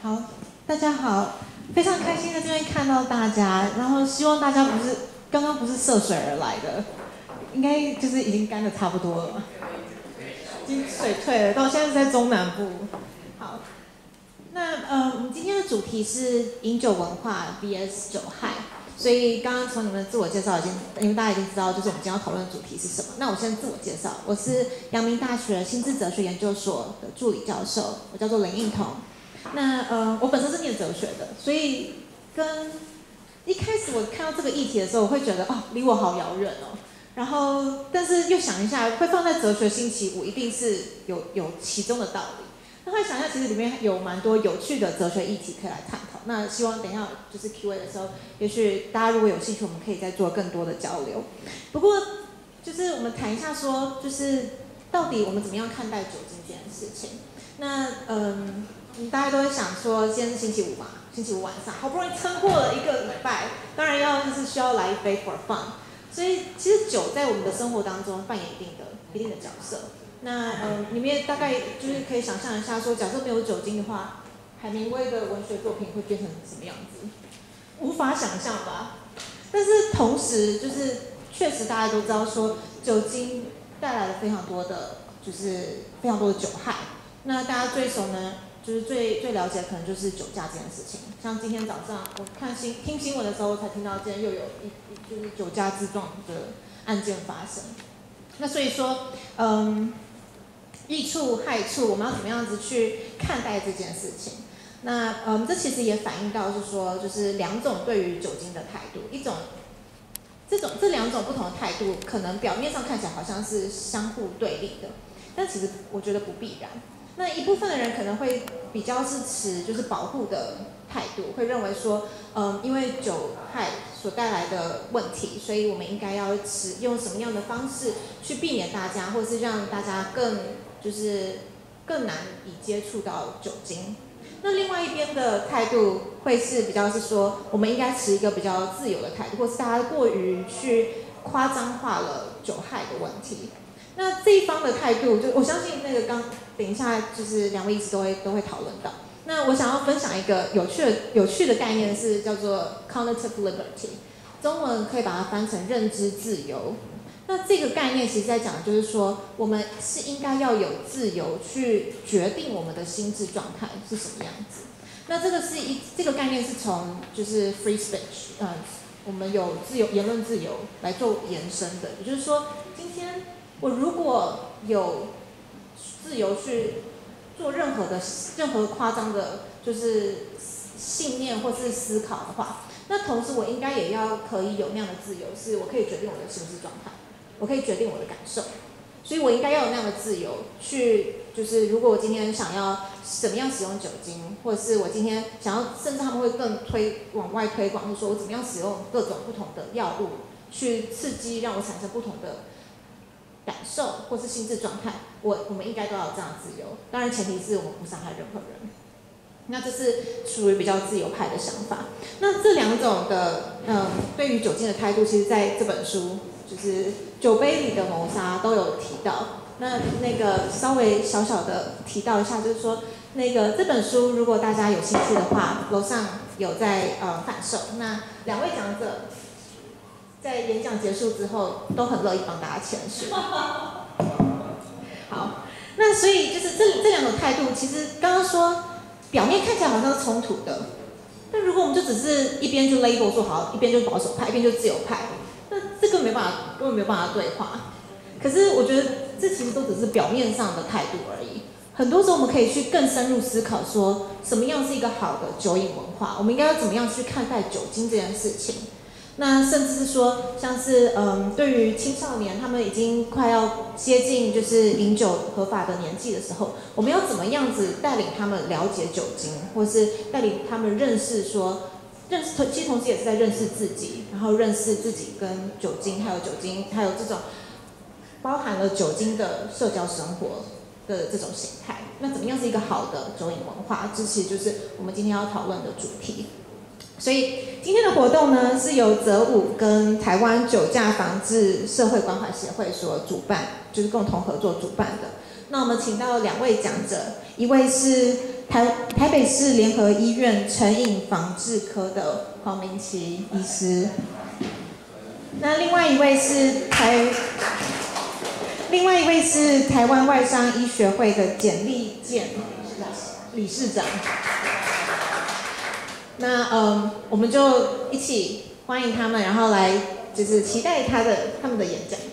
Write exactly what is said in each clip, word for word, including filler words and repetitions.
好，大家好，非常开心在这边看到大家，然后希望大家不是刚刚不是涉水而来的，应该就是已经干得差不多了，已经水退了，到现在是在中南部。好，那呃，我们今天的主题是饮酒文化 V S 酒害，所以刚刚从你们的自我介绍已经，因为大家已经知道，就是我们今天要讨论的主题是什么。那我先自我介绍，我是阳明大学心智哲学研究所的助理教授，我叫做林应彤。那呃，我本身是念哲学的，所以跟一开始我看到这个议题的时候，我会觉得哦，离我好遥远哦。然后，但是又想一下，会放在哲学星期五，一定是有有其中的道理。那后来想一下，其实里面有蛮多有趣的哲学议题可以来探讨。那希望等一下就是 Q A 的时候，也许大家如果有兴趣，我们可以再做更多的交流。不过，就是我们谈一下说，就是到底我们怎么样看待酒精这件事情？那嗯。大家都会想说，今天是星期五嘛，星期五晚上，好不容易撑过了一个礼拜，当然要就是需要来一杯 for fun。所以其实酒在我们的生活当中扮演一定的一定的角色。那嗯，你们也大概就是可以想象一下说，假设没有酒精的话，海明威的文学作品会变成什么样子？无法想象吧。但是同时，就是确实大家都知道说，酒精带来了非常多的，就是非常多的酒害。那大家最熟呢？就是最最了解的可能就是酒驾这件事情，像今天早上我看新听新闻的时候，才听到今天又有一就是酒驾自撞的案件发生。那所以说，嗯，益处害处，我们要怎么样子去看待这件事情？那嗯，这其实也反映到是说，就是两种对于酒精的态度，一种这种这两种不同的态度，可能表面上看起来好像是相互对立的，但其实我觉得不必然。那一部分的人可能会比较是持就是保护的态度，会认为说，嗯，因为酒害所带来的问题，所以我们应该要使用什么样的方式去避免大家，或是让大家更就是更难以接触到酒精。那另外一边的态度会是比较是说，我们应该持一个比较自由的态度，或是大家过于去夸张化了酒害的问题。那这一方的态度，就我相信那个刚等一下就是两位医师都会都会讨论到。那我想要分享一个有趣的有趣的概念是叫做 cognitive liberty， 中文可以把它翻成认知自由。那这个概念其实在讲的就是说，我们是应该要有自由去决定我们的心智状态是什么样子。那这个是一这个概念是从就是 free speech， 呃，我们有自由言论自由来做延伸的，也就是说，今天我如果有自由去做任何的任何夸张的，就是信念或是思考的话，那同时我应该也要可以有那样的自由，是我可以决定我的心智状态，我可以决定我的感受，所以我应该要有那样的自由去，就是如果我今天想要怎么样使用酒精，或者是我今天想要，甚至他们会更推往外推广，就是说我怎么样使用各种不同的药物去刺激，让我产生不同的感受或是心智状态，我我们应该都要有这样的自由。当然，前提是我们不伤害任何人。那这是属于比较自由派的想法。那这两种的嗯，对于酒精的态度，其实在这本书就是《酒杯里的谋杀》都有提到。那那个稍微小小的提到一下，就是说那个这本书，如果大家有兴趣的话，楼上有在呃贩售。那两位讲者在演讲结束之后，都很乐意帮大家签书。好，那所以就是这这两种态度，其实刚刚说表面看起来好像是冲突的，但如果我们就只是一边就 label 说好，一边就保守派，一边就自由派，那这个没办法，根本没有办法对话。可是我觉得这其实都只是表面上的态度而已。很多时候我们可以去更深入思考，说什么样是一个好的酒瘾文化，我们应该要怎么样去看待酒精这件事情。那甚至是说，像是嗯，对于青少年，他们已经快要接近就是饮酒合法的年纪的时候，我们要怎么样子带领他们了解酒精，或是带领他们认识说，认识其实同时也是在认识自己，然后认识自己跟酒精，还有酒精，还有这种包含了酒精的社交生活的这种形态。那怎么样是一个好的酒瘾文化？这其实就是我们今天要讨论的主题。所以今天的活动呢，是由泽武跟台湾酒驾防治社会关怀协会所主办，就是共同合作主办的。那我们请到两位讲者，一位是台台北市联合医院成瘾防治科的黄明琪医师。那另外一位是台，另外一位是台湾外伤医学会的简立健理事长。那嗯，我们就一起欢迎他们，然后来就是期待他的他们的演讲。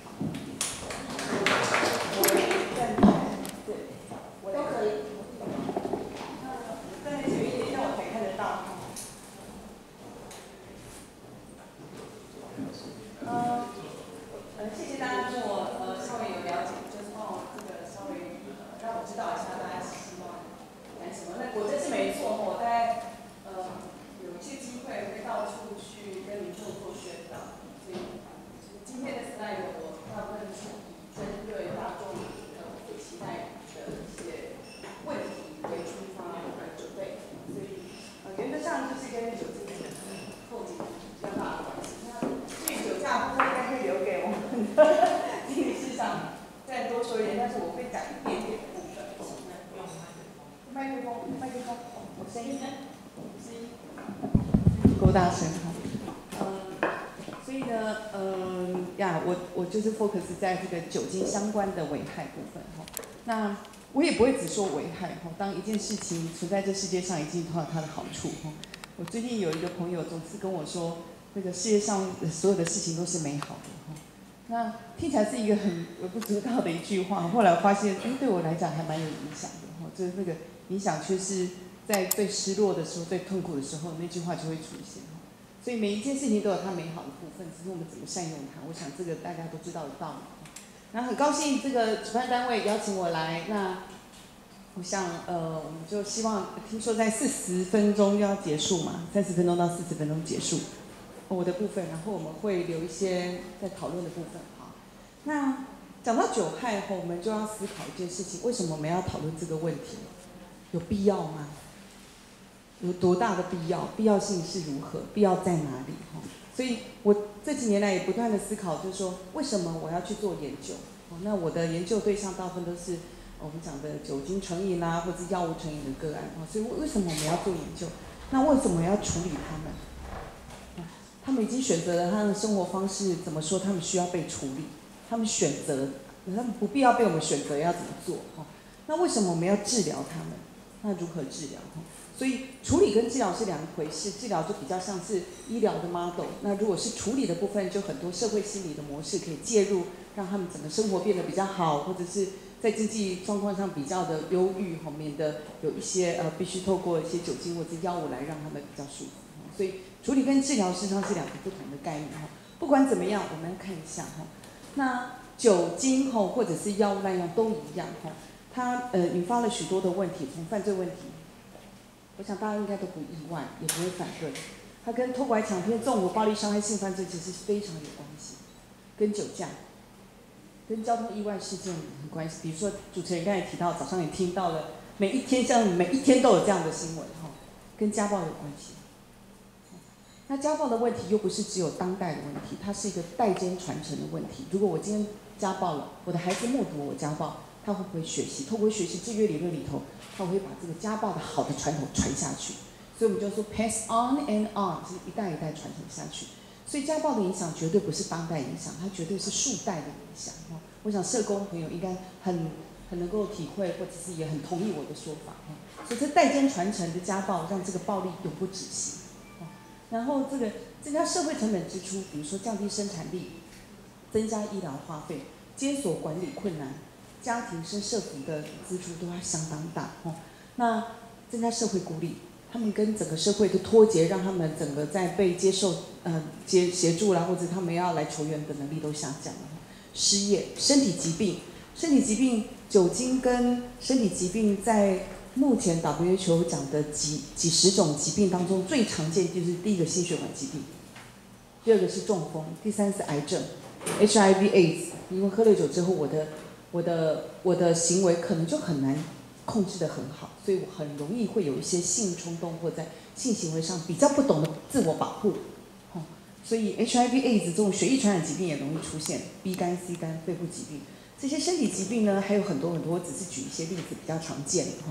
大声哈，嗯，所以呢，嗯呀，我我就是 focus 在这个酒精相关的危害部分哈。那我也不会只说危害哈，当一件事情存在这世界上，一定都有它的好处哈。我最近有一个朋友总是跟我说，那个世界上所有的事情都是美好的哈。那听起来是一个很微不足道的一句话，后来我发现，哎，对我来讲还蛮有影响的哈。就是那个影响却是在最失落的时候、最痛苦的时候，那句话就会出现。所以每一件事情都有它美好的部分，只是我们怎么善用它。我想这个大家都知道的道理。那很高兴这个主办单位邀请我来，那我想呃，我们就希望听说在四十分钟要结束嘛，三十分钟到四十分钟结束我的部分，然后我们会留一些在讨论的部分。好，那讲到酒害后，我们就要思考一件事情：为什么我们要讨论这个问题？有必要吗？有多大的必要？必要性是如何？必要在哪里？哈，所以我这几年来也不断的思考，就是说，为什么我要去做研究？哦，那我的研究对象大部分都是我们讲的酒精成瘾啦，或者药物成瘾的个案。哦，所以为什么我们要做研究？那为什么要处理他们？他们已经选择了他的生活方式，怎么说？他们需要被处理，他们选择，他们不必要被我们选择要怎么做？哈，那为什么我们要治疗他们？那如何治疗？哈？所以处理跟治疗是两回事，治疗就比较像是医疗的 model， 那如果是处理的部分，就很多社会心理的模式可以介入，让他们整个生活变得比较好，或者是在经济状况上比较的忧郁，免得有一些呃必须透过一些酒精或者药物来让他们比较舒服。所以处理跟治疗实际上是两个不同的概念哈。不管怎么样，我们来看一下哈，那酒精吼或者是药物滥用都一样哈，它呃引发了许多的问题，从犯罪问题。我想大家应该都不意外，也不会反对。它跟偷拐抢骗、纵火、暴力伤害、性犯罪其实非常有关系，跟酒驾、跟交通意外事件有关系。比如说主持人刚才提到，早上也听到了，每一天像每一天都有这样的新闻哈，跟家暴有关系。那家暴的问题又不是只有当代的问题，它是一个代间传承的问题。如果我今天家暴了，我的孩子目睹我家暴，他会不会学习？透过学习制约理论里头，他会把这个家暴的好的传统传下去。所以我们就说 pass on and on， 是一代一代传承下去。所以家暴的影响绝对不是当代影响，它绝对是数代的影响。我想社工朋友应该很很能够体会，或者是也很同意我的说法。所以这代间传承的家暴，让这个暴力永不止息。然后这个增加社会成本支出，比如说降低生产力，增加医疗花费，监所管理困难，家庭生社福的支出都要相当大哦。那增加社会孤立，他们跟整个社会的脱节，让他们整个在被接受呃接协助啦，或者他们要来求援的能力都下降了。失业、身体疾病，身体疾病，酒精跟身体疾病在目前 W H O 讲的几几十种疾病当中，最常见就是第一个心血管疾病，第二个是中风，第三是癌症 ，H I V/AIDS。因为喝了酒之后，我的我的我的行为可能就很难控制得很好，所以我很容易会有一些性冲动或在性行为上比较不懂得自我保护，哦，所以 H I V/AIDS 这种血液传染疾病也容易出现 ，B 肝、C 肝、肺部疾病。这些身体疾病呢，还有很多很多，我只是举一些例子比较常见的哈。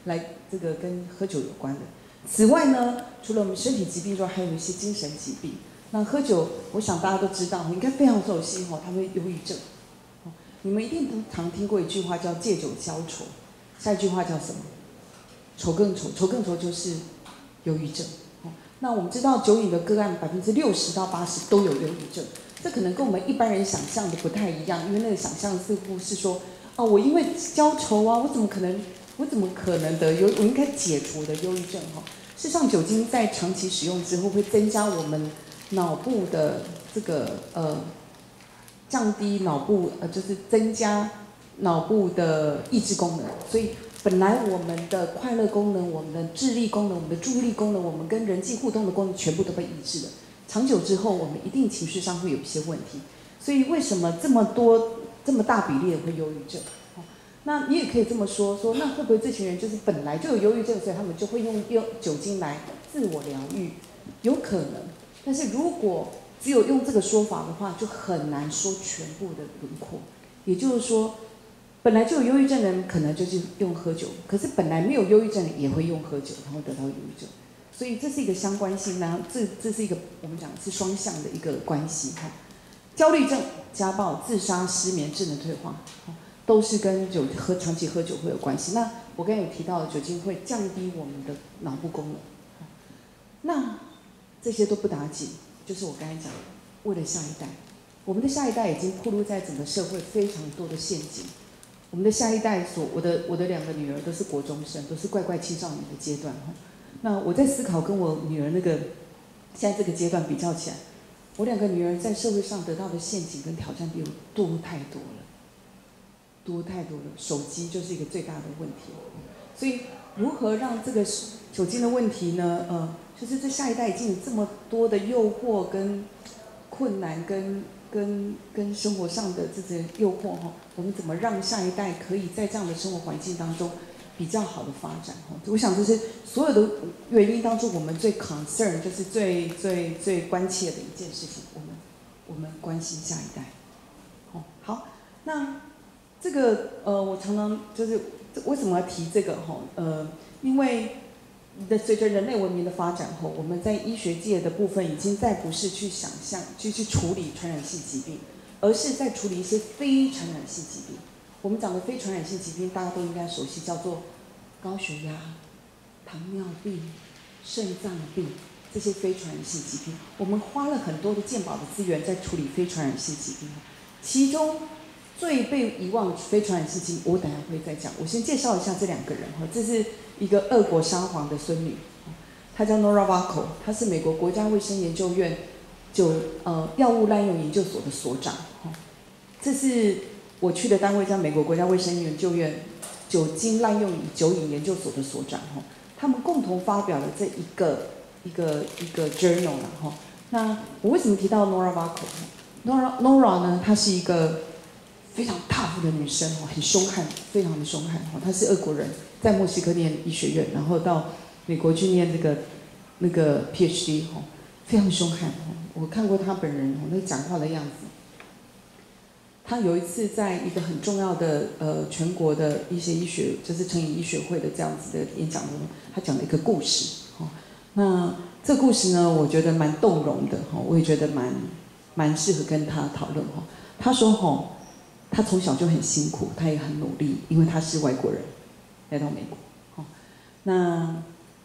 来这个跟喝酒有关的。此外呢，除了我们身体疾病之外，还有一些精神疾病。那喝酒，我想大家都知道，应该非常熟悉哈，他们忧郁症。你们一定都常听过一句话叫借酒消愁，下一句话叫什么？愁更愁，愁更愁就是忧郁症。那我们知道酒瘾的个案百分之六十到八十都有忧郁症，这可能跟我们一般人想象的不太一样，因为那个想象似乎是说，哦，我因为焦愁啊，我怎么可能，我怎么可能得忧，我应该解除的忧郁症哈。事实上，酒精在长期使用之后会增加我们脑部的这个呃，降低脑部呃，就是增加脑部的抑制功能，所以本来我们的快乐功能、我们的智力功能、我们的注意力功能、我们跟人际互动的功能，全部都被抑制了。长久之后，我们一定情绪上会有一些问题。所以为什么这么多、这么大比例的会忧郁症？那你也可以这么说，说那会不会这群人就是本来就有忧郁症，所以他们就会用用酒精来自我疗愈？有可能，但是如果只有用这个说法的话，就很难说全部的轮廓。也就是说，本来就有忧郁症的人可能就是用喝酒，可是本来没有忧郁症的也会用喝酒，然后得到忧郁症。所以这是一个相关性，然后这这是一个我们讲是双向的一个关系哈。焦虑症、家暴、自杀、失眠、智能退化，都是跟酒喝长期喝酒会有关系。那我刚才有提到，酒精会降低我们的脑部功能。那这些都不打紧，就是我刚才讲的，为了下一代，我们的下一代已经暴露在整个社会非常多的陷阱。我们的下一代所，我的我的两个女儿都是国中生，都是怪怪青少年的阶段哈。那我在思考跟我女儿那个现在这个阶段比较起来，我两个女儿在社会上得到的陷阱跟挑战比我多太多了，多太多了。手机就是一个最大的问题，所以如何让这个酒精的问题呢？呃，就是这下一代已经有这么多的诱惑跟困难跟跟跟生活上的这些诱惑哈，我们怎么让下一代可以在这样的生活环境当中比较好的发展哈？我想这是所有的原因当中，我们最 concern 就是最最最关切的一件事情，我们我们关心下一代。哦，好，那这个呃，我常常就是为什么要提这个哈？呃，因为的随着人类文明的发展后，我们在医学界的部分已经再不是去想象、去去处理传染性疾病，而是在处理一些非传染性疾病。我们讲的非传染性疾病，大家都应该熟悉，叫做高血压、糖尿病、肾脏病这些非传染性疾病。我们花了很多的健保的资源在处理非传染性疾病，其中最被遗忘的非传染性疾病，我等一下会再讲。我先介绍一下这两个人哈，这是一个俄国沙皇的孙女，她叫 Nora Vaco， 她是美国国家卫生研究院酒呃药物滥用研究所的所长哈。这是我去的单位叫美国国家卫生研究院酒精滥用与酒瘾研究所的所长哈。他们共同发表了这一个一个一个 journal 啦哈。那我为什么提到 Nora Vaco？Nora Nora 呢，她是一个非常 tough 的女生哦，很凶悍，非常的凶悍哦。她是俄国人，在墨西哥念医学院，然后到美国去念这个那个 P H D 哦，非常凶悍哦。我看过她本人哦，那讲话的样子。她有一次在一个很重要的呃全国的一些医学，就是成瘾医学会的这样子的演讲中，她讲了一个故事哦。那这个故事呢，我觉得蛮动容的哈，我也觉得蛮蛮适合跟她讨论哈。她说哈。他从小就很辛苦，他也很努力，因为他是外国人，来到美国。哦，那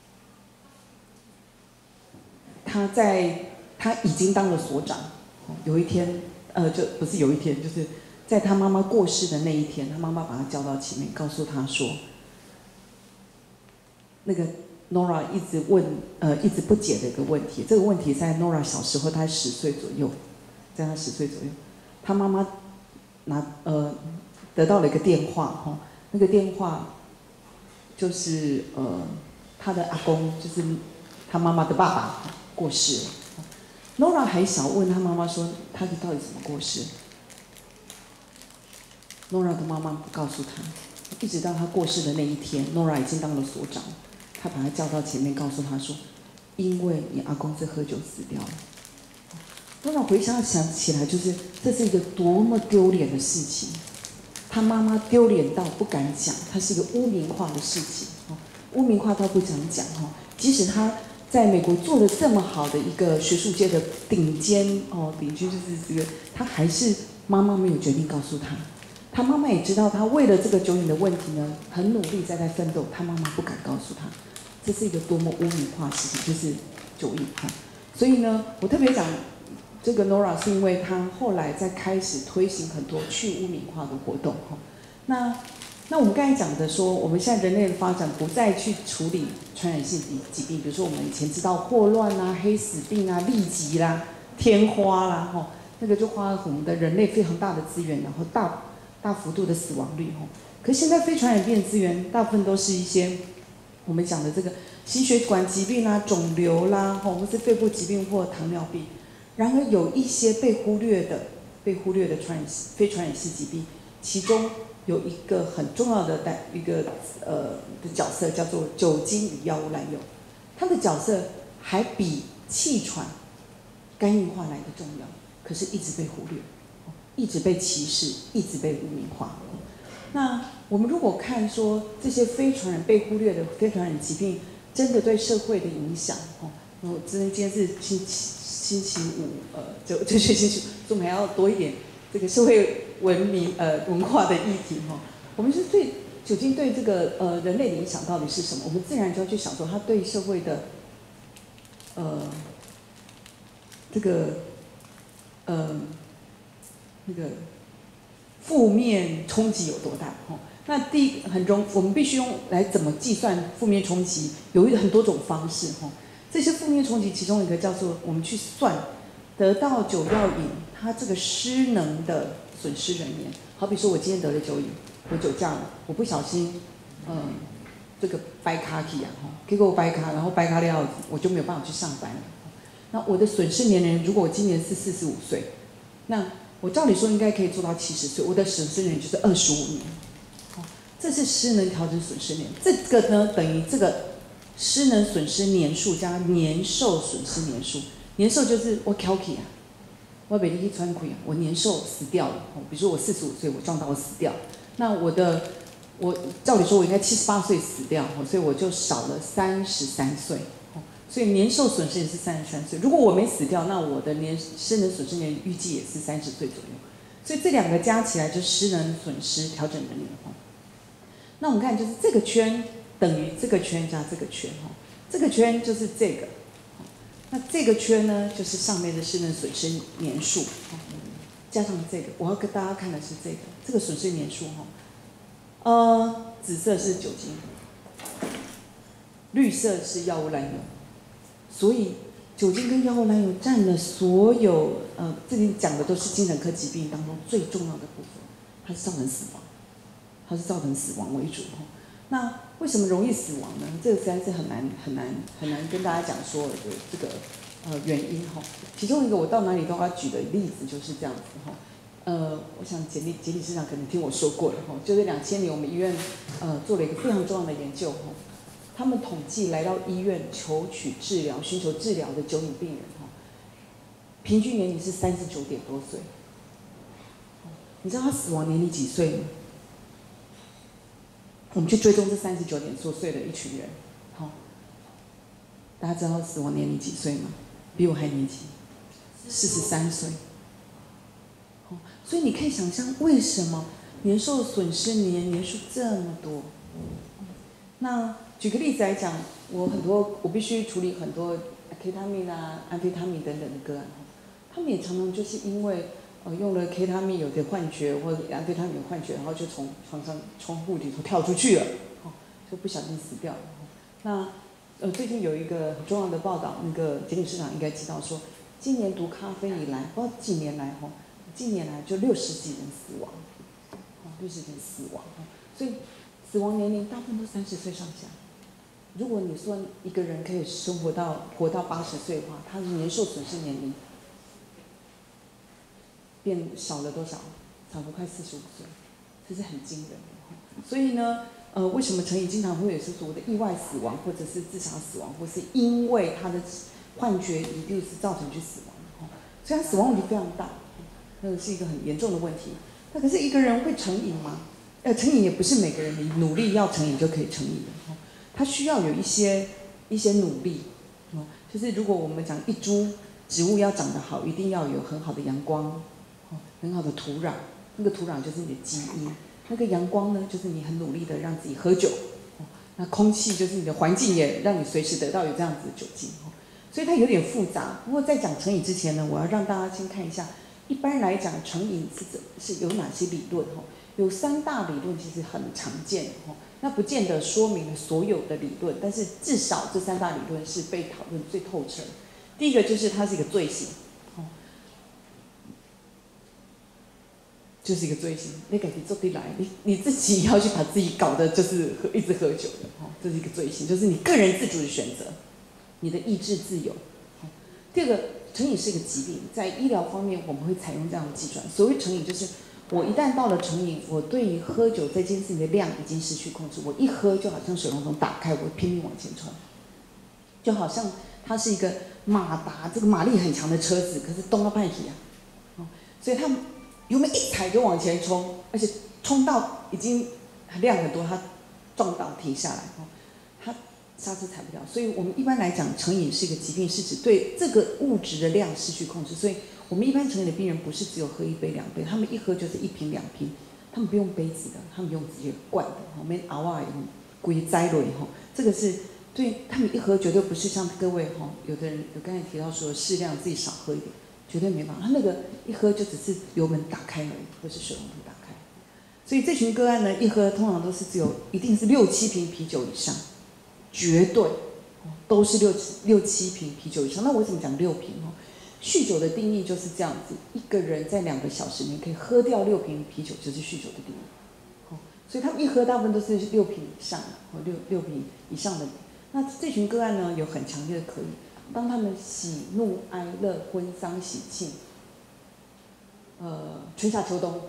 他在他已经当了所长。有一天，呃，就不是有一天，就是在他妈妈过世的那一天，他妈妈把他叫到前面，告诉他说，那个 Nora 一直问，呃，一直不解的一个问题。这个问题在 Nora 小时候，他十岁左右，在他十岁左右，他妈妈。拿呃得到了一个电话哈、哦，那个电话就是呃他的阿公，就是他妈妈的爸爸过世了。Nora 还小，问他妈妈说他到底怎么过世 ？Nora 的妈妈不告诉他，一直到他过世的那一天 ，Nora 已经当了所长，他把他叫到前面，告诉他说，因为你阿公是喝酒死掉了。突然回想想起来，就是这是一个多么丢脸的事情，他妈妈丢脸到不敢讲，它是一个污名化的事情。 污名化倒不想讲哈，即使他在美国做的这么好的一个学术界的顶尖哦，顶尖就是这个，他还是妈妈没有决定告诉他，他妈妈也知道他为了这个酒瘾的问题呢，很努力在在奋斗，他妈妈不敢告诉他，这是一个多么污名化的事情，就是酒瘾哈。所以呢，我特别讲这个 Nora 是因为他后来在开始推行很多去污名化的活动哈。那那我们刚才讲的说，我们现在人类的发展不再去处理传染性疾病，比如说我们以前知道霍乱啊、黑死病啊、痢疾啦、天花啦，哈，那个就花了我们的人类非常大的资源，然后大大幅度的死亡率，哈。可是现在非传染病的资源，大部分都是一些我们讲的这个心血管疾病啦、肿瘤啦，哈，或是肺部疾病或糖尿病。然而有一些被忽略的、被忽略的传染非传染性疾病，其中有一个很重要的代一个呃的角色叫做酒精与药物滥用，它的角色还比气喘、肝硬化来的重要，可是一直被忽略，一直被歧视，一直被污名化。那我们如果看说这些非传染被忽略的非传染疾病，真的对社会的影响，哦，我今天今天是星期星期五，呃，就这学期，所以我们还要多一点这个社会文明呃文化的议题哈。我们是对酒精对这个呃人类的影响到底是什么？我们自然就要去想说，它对社会的呃这个呃那个负面冲击有多大哈？那第一很容，我们必须用来怎么计算负面冲击？有很多种方式哈。这些负面冲击，其中一个叫做我们去算得到酒药瘾它这个失能的损失人员。好比说我今天得了酒瘾，我酒驾了，我不小心，嗯，这个掰卡去啊，结果我掰卡，然后掰卡了，我就没有办法去上班了。那我的损失年龄，如果我今年是四十五岁，那我照理说应该可以做到七十岁，我的损失年就是二十五年。这是失能调整损失年，这个呢等于这个失能损失年数加年寿损失年数。年寿就是我翘起啊，我被你去穿亏啊，我年寿死掉了。比如说我四十五岁，我撞到我死掉，那我的我照理说我应该七十八岁死掉，所以我就少了三十三岁。所以年寿损失也是三十三岁。如果我没死掉，那我的年失能损失年预计也是三十岁左右。所以这两个加起来就是失能损失调整人年。那我们看，就是这个圈等于这个圈加这个圈，哈，这个圈就是这个，那这个圈呢，就是上面的失能损失年数，加上这个，我要跟大家看的是这个，这个损失年数，哈，呃，紫色是酒精，绿色是药物滥用，所以酒精跟药物滥用占了所有，呃，这里讲的都是精神科疾病当中最重要的部分，它是造成死亡。它是造成死亡为主，那为什么容易死亡呢？这个实在是很难很难很难跟大家讲说的这个呃原因哈。其中一个我到哪里都要举的例子就是这样子哈。呃，我想杰理杰理事长可能听我说过了哈，就是两千年我们医院呃做了一个非常重要的研究哈，他们统计来到医院求取治疗、寻求治疗的酒瘾病人哈，平均年龄是三十九点多岁。你知道他死亡年龄几岁吗？我们去追踪这三十九点多岁的一群人，好，大家知道死亡年龄几岁吗？比我还年轻，四十三岁。好，所以你可以想象为什么年寿损失年年数这么多。那举个例子来讲，我很多我必须处理很多 K 他命啊、安非他命等等的个案，他们也常常就是因为。呃，用了 K 他命有点幻觉，或者安非他命有幻觉，然后就从床上窗户里头跳出去了，哦，就不小心死掉了。那呃，最近有一个很重要的报道，那个杰理事长应该知道说，今年读咖啡以来，不知道几年来哈，近年来就六十几人死亡，哦，六十几人死亡，所以死亡年龄大部分都三十岁上下。如果你说一个人可以生活到活到八十岁的话，他的年寿损失年龄。变少了多少？少了快四十五岁，这是很惊人的。所以呢，呃，为什么成瘾经常会有所谓的意外死亡，或者是自杀死亡，或是因为他的幻觉一律是造成去死亡的？所以他死亡问题非常大，那个是一个很严重的问题。那可是一个人会成瘾吗？呃，成瘾也不是每个人你努力要成瘾就可以成瘾的。 它需要有一些一些努力，哦，就是如果我们讲一株植物要长得好，一定要有很好的阳光，哦，很好的土壤，那个土壤就是你的基因，那个阳光呢，就是你很努力的让自己喝酒，哦，那空气就是你的环境也让你随时得到有这样子的酒精，哦，所以它有点复杂。不过在讲成瘾之前呢，我要让大家先看一下，一般来讲成瘾是怎是有哪些理论，哦，有三大理论其实很常见，哦，那不见得说明了所有的理论，但是至少这三大理论是被讨论最透彻。第一个就是它是一个罪行，哦，就是一个罪行，你自己做得来，你你自己要去把自己搞得就是喝一直喝酒的，哦，这是一个罪行，就是你个人自主的选择，你的意志自由。哦，第二个，成瘾是一个疾病，在医疗方面我们会采用这样的计算。所谓成瘾，就是我一旦到了成瘾，我对于喝酒这件事情的量已经失去控制，我一喝就好像水龙头打开，我拼命往前冲，就好像它是一个马达，这个马力很强的车子，可是动到半体啊，哦，所以它油门一踩就往前冲，而且冲到已经量很多，它撞到停下来，哦，它刹车踩不了。所以我们一般来讲，成瘾是一个疾病，是指对这个物质的量失去控制。所以我们一般成瘾的病人不是只有喝一杯两杯，他们一喝就是一瓶两瓶，他们不用杯子的，他们用直接灌的，哦，没熬啊用规栽了以后，这个是对他们一喝绝对不是像各位哈，有的人有刚才提到说适量自己少喝一点，绝对没办法，他那个一喝就只是油门打开而已，或是水龙头打开。所以这群个案呢，一喝通常都是只有一定是六七瓶啤酒以上，绝对都是六七六七瓶啤酒以上。那我为什么讲六瓶哦？酗酒的定义就是这样子，一个人在两个小时内可以喝掉六瓶啤酒，就是酗酒的定义。哦，所以他们一喝大部分都是六瓶以上，哦，六六瓶以上的。那这群个案呢，有很强烈的可以，当他们喜怒哀乐、婚丧喜庆，呃，春夏秋冬，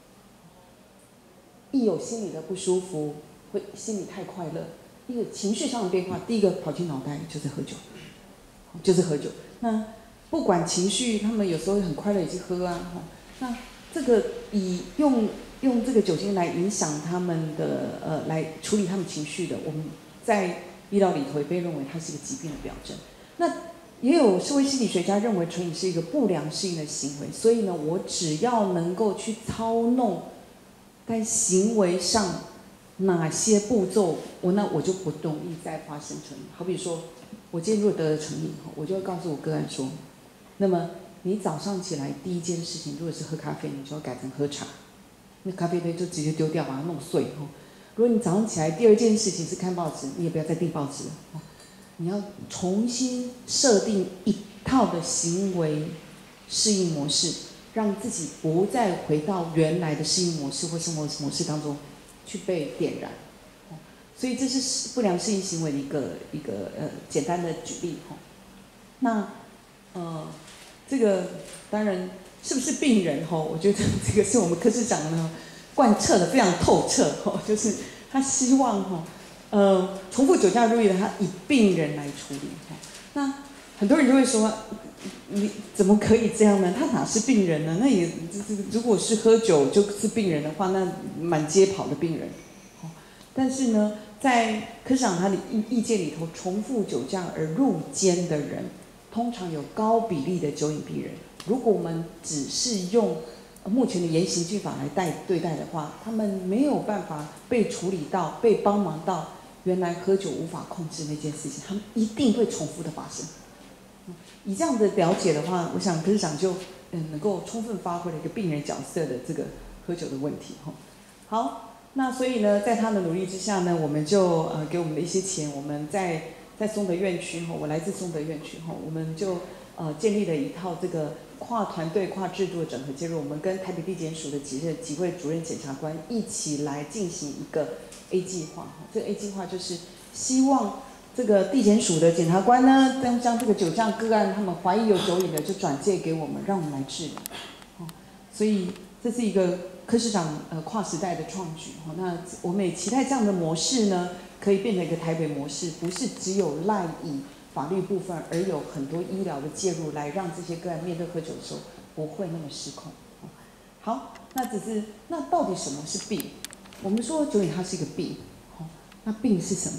一有心理的不舒服，会心里太快乐，一个情绪上的变化，第一个跑进脑袋就是喝酒，就是喝酒。那不管情绪，他们有时候很快乐也去喝啊，那这个以用用这个酒精来影响他们的呃，来处理他们情绪的，我们在医疗里头也被认为它是一个疾病的表征。那也有社会心理学家认为成瘾是一个不良适应的行为，所以呢，我只要能够去操弄在行为上哪些步骤，我那我就不容易再发生成瘾。好比说，我今天如果得了成瘾，我就会告诉我个案说，那么你早上起来第一件事情，如果是喝咖啡，你就要改成喝茶，那咖啡杯就直接丢掉，把它弄碎。如果你早上起来第二件事情是看报纸，你也不要再订报纸了，你要重新设定一套的行为适应模式，让自己不再回到原来的适应模式或生活模式当中去被点燃。所以这是不良适应行为的一个一个呃简单的举例哈。那呃这个当然是不是病人哈？我觉得这个是我们科室长呢贯彻的非常透彻哈，就是他希望哈呃重复酒驾入狱的他以病人来处理哈。那很多人就会说，你怎么可以这样呢？他哪是病人呢？那也如果是喝酒就是病人的话，那满街跑的病人。但是呢，在科室长他的意见里头，重复酒驾而入监的人，通常有高比例的酒瘾病人。如果我们只是用目前的严刑峻法来待对待的话，他们没有办法被处理到、被帮忙到原来喝酒无法控制那件事情，他们一定会重复的发生。以这样的了解的话，我想科室长就嗯能够充分发挥了一个病人角色的这个喝酒的问题哈。好。那所以呢，在他的努力之下呢，我们就呃给我们的一些钱，我们在在松德院区哈，我来自松德院区哈，我们就呃建立了一套这个跨团队、跨制度的整合介入。我们跟台北地检署的几任几位主任检察官一起来进行一个 A 计划哈。这个 A 计划就是希望这个地检署的检察官呢，将将这个酒驾个案，他们怀疑有酒瘾的，就转介给我们，让我们来治理。哦，所以这是一个科室长呃跨时代的创举。那我们也期待这样的模式呢，可以变成一个台北模式，不是只有赖以法律部分，而有很多医疗的介入，来让这些个案面对喝酒的时候不会那么失控。好，那只是那到底什么是病？我们说酒瘾它是一个病，那病是什么？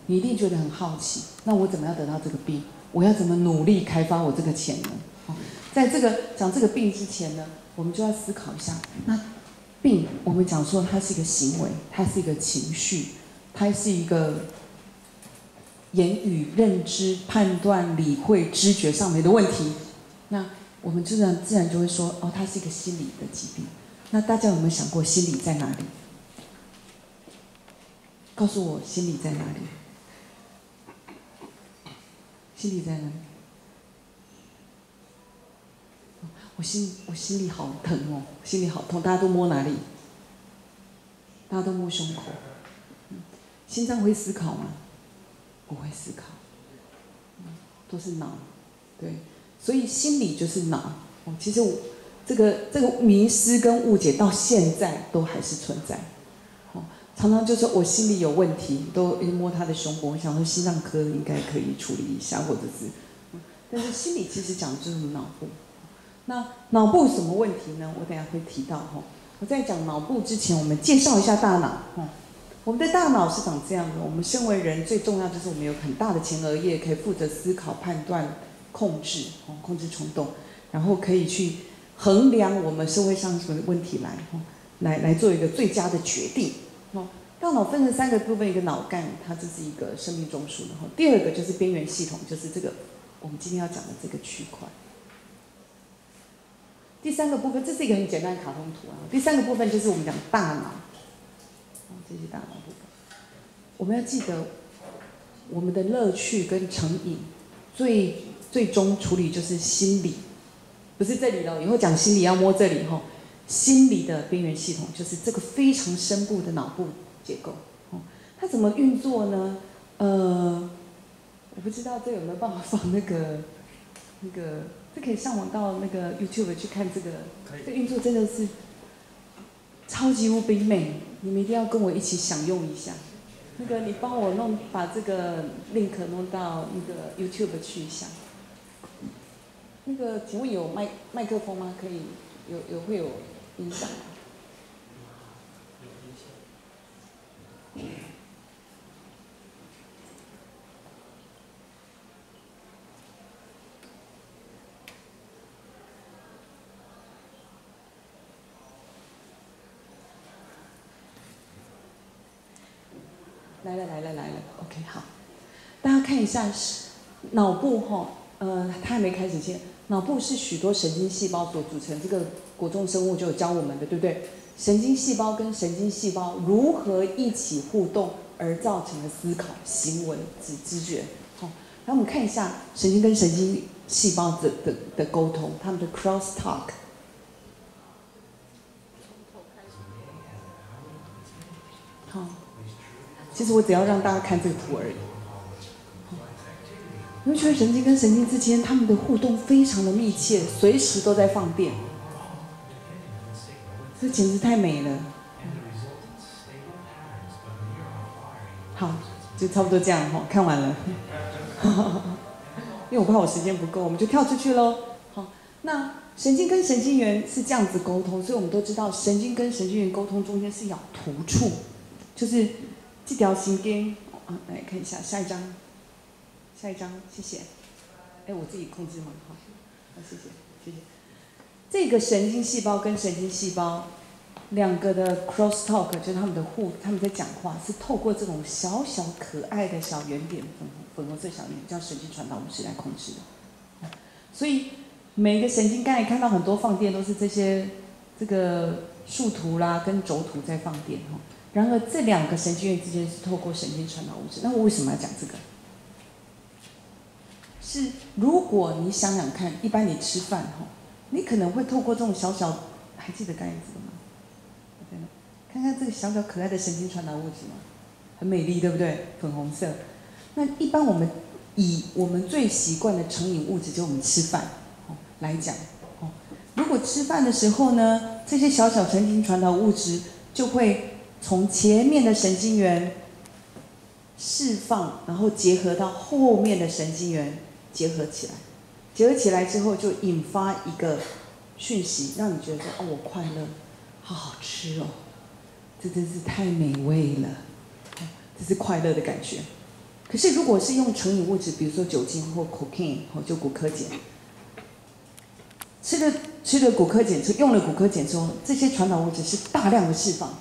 你一定觉得很好奇，那我怎么样得到这个病？我要怎么努力开发我这个潜能？哦，在这个讲这个病之前呢，我们就要思考一下，那病我们讲说它是一个行为，它是一个情绪，它是一个言语、认知、判断、理会、知觉上面的问题。那我们自然自然就会说，哦，它是一个心理的疾病。那大家有没有想过心理在哪里？告诉我心理在哪里？心里在哪里？我心我心里好疼哦，心里好痛。大家都摸哪里？大家都摸胸口。嗯、心脏会思考吗？不会思考。嗯、都是脑。对，所以心理就是脑。哦，其实我这个这个迷失跟误解到现在都还是存在。哦，常常就说我心里有问题，都摸他的胸部，我想说心脏科应该可以处理一下，或者是，但是心理其实讲的就是脑部。那脑部什么问题呢？我等一下会提到哈。我在讲脑部之前，我们介绍一下大脑哈。我们的大脑是长这样的，我们身为人最重要就是我们有很大的前额叶，可以负责思考、判断、控制，哦，控制冲动，然后可以去衡量我们社会上什么问题来，哦，来来做一个最佳的决定。哦，大脑分成三个部分，一个脑干，它这是一个生命中枢的哈。第二个就是边缘系统，就是这个我们今天要讲的这个区块。第三个部分，这是一个很简单的卡通图啊。第三个部分就是我们讲大脑，哦，这是大脑部分。我们要记得，我们的乐趣跟成瘾，最最终处理就是心理，不是这里了。以后讲心理要摸这里哈。心理的边缘系统就是这个非常深部的脑部结构，哦，它怎么运作呢？呃，我不知道这有没有办法放那个那个。这可以上网到那个 YouTube 去看这个，这运作真的是超级无比美，你们一定要跟我一起享用一下。那个你帮我弄把这个 link 弄到那个 YouTube 去一下。那个请问有麦麦克风吗？可以有有会有音响吗？来了来了来了 ，OK 好，大家看一下脑部哈，呃，它还没开始先，脑部是许多神经细胞所组成，这个国中生物就有教我们的，对不对？神经细胞跟神经细胞如何一起互动而造成的思考、行为、知知觉，好，然后我们看一下神经跟神经细胞的的的沟通，他们的 cross talk。好。其实我只要让大家看这个图而已。你会觉得神经跟神经之间，他们的互动非常的密切，随时都在放电，这简直太美了。好，就差不多这样哈，看完了。因为我怕我时间不够，我们就跳出去喽。好，那神经跟神经元是这样子沟通，所以我们都知道，神经跟神经元沟通中间是有突触，就是。这条神经，啊，来看一下下一张，下一张，谢谢。哎，我自己控制吗？好，好，谢谢，谢谢。这个神经细胞跟神经细胞两个的 cross talk， 就是他们的互，他们在讲话，是透过这种小小可爱的小圆点，粉粉红色小圆点，叫神经传导物质来控制的。所以每一个神经，刚才看到很多放电都是这些这个树图啦跟轴图在放电哈。然而，这两个神经元之间是透过神经传导物质。那我为什么要讲这个？是如果你想想看，一般你吃饭哈，你可能会透过这种小小，还记得刚才这个吗？看看这个小小可爱的神经传导物质吗？很美丽，对不对？粉红色。那一般我们以我们最习惯的成瘾物质，就是我们吃饭哦来讲哦。如果吃饭的时候呢，这些小小神经传导物质就会从前面的神经元释放，然后结合到后面的神经元结合起来，结合起来之后就引发一个讯息，让你觉得说哦，我快乐，好好吃哦，这真是太美味了，这是快乐的感觉。 可是如果是用成瘾物质，比如说酒精或 cocaine 或就古柯碱，吃了吃了古柯碱，用了古柯碱之后，这些传导物质是大量的释放，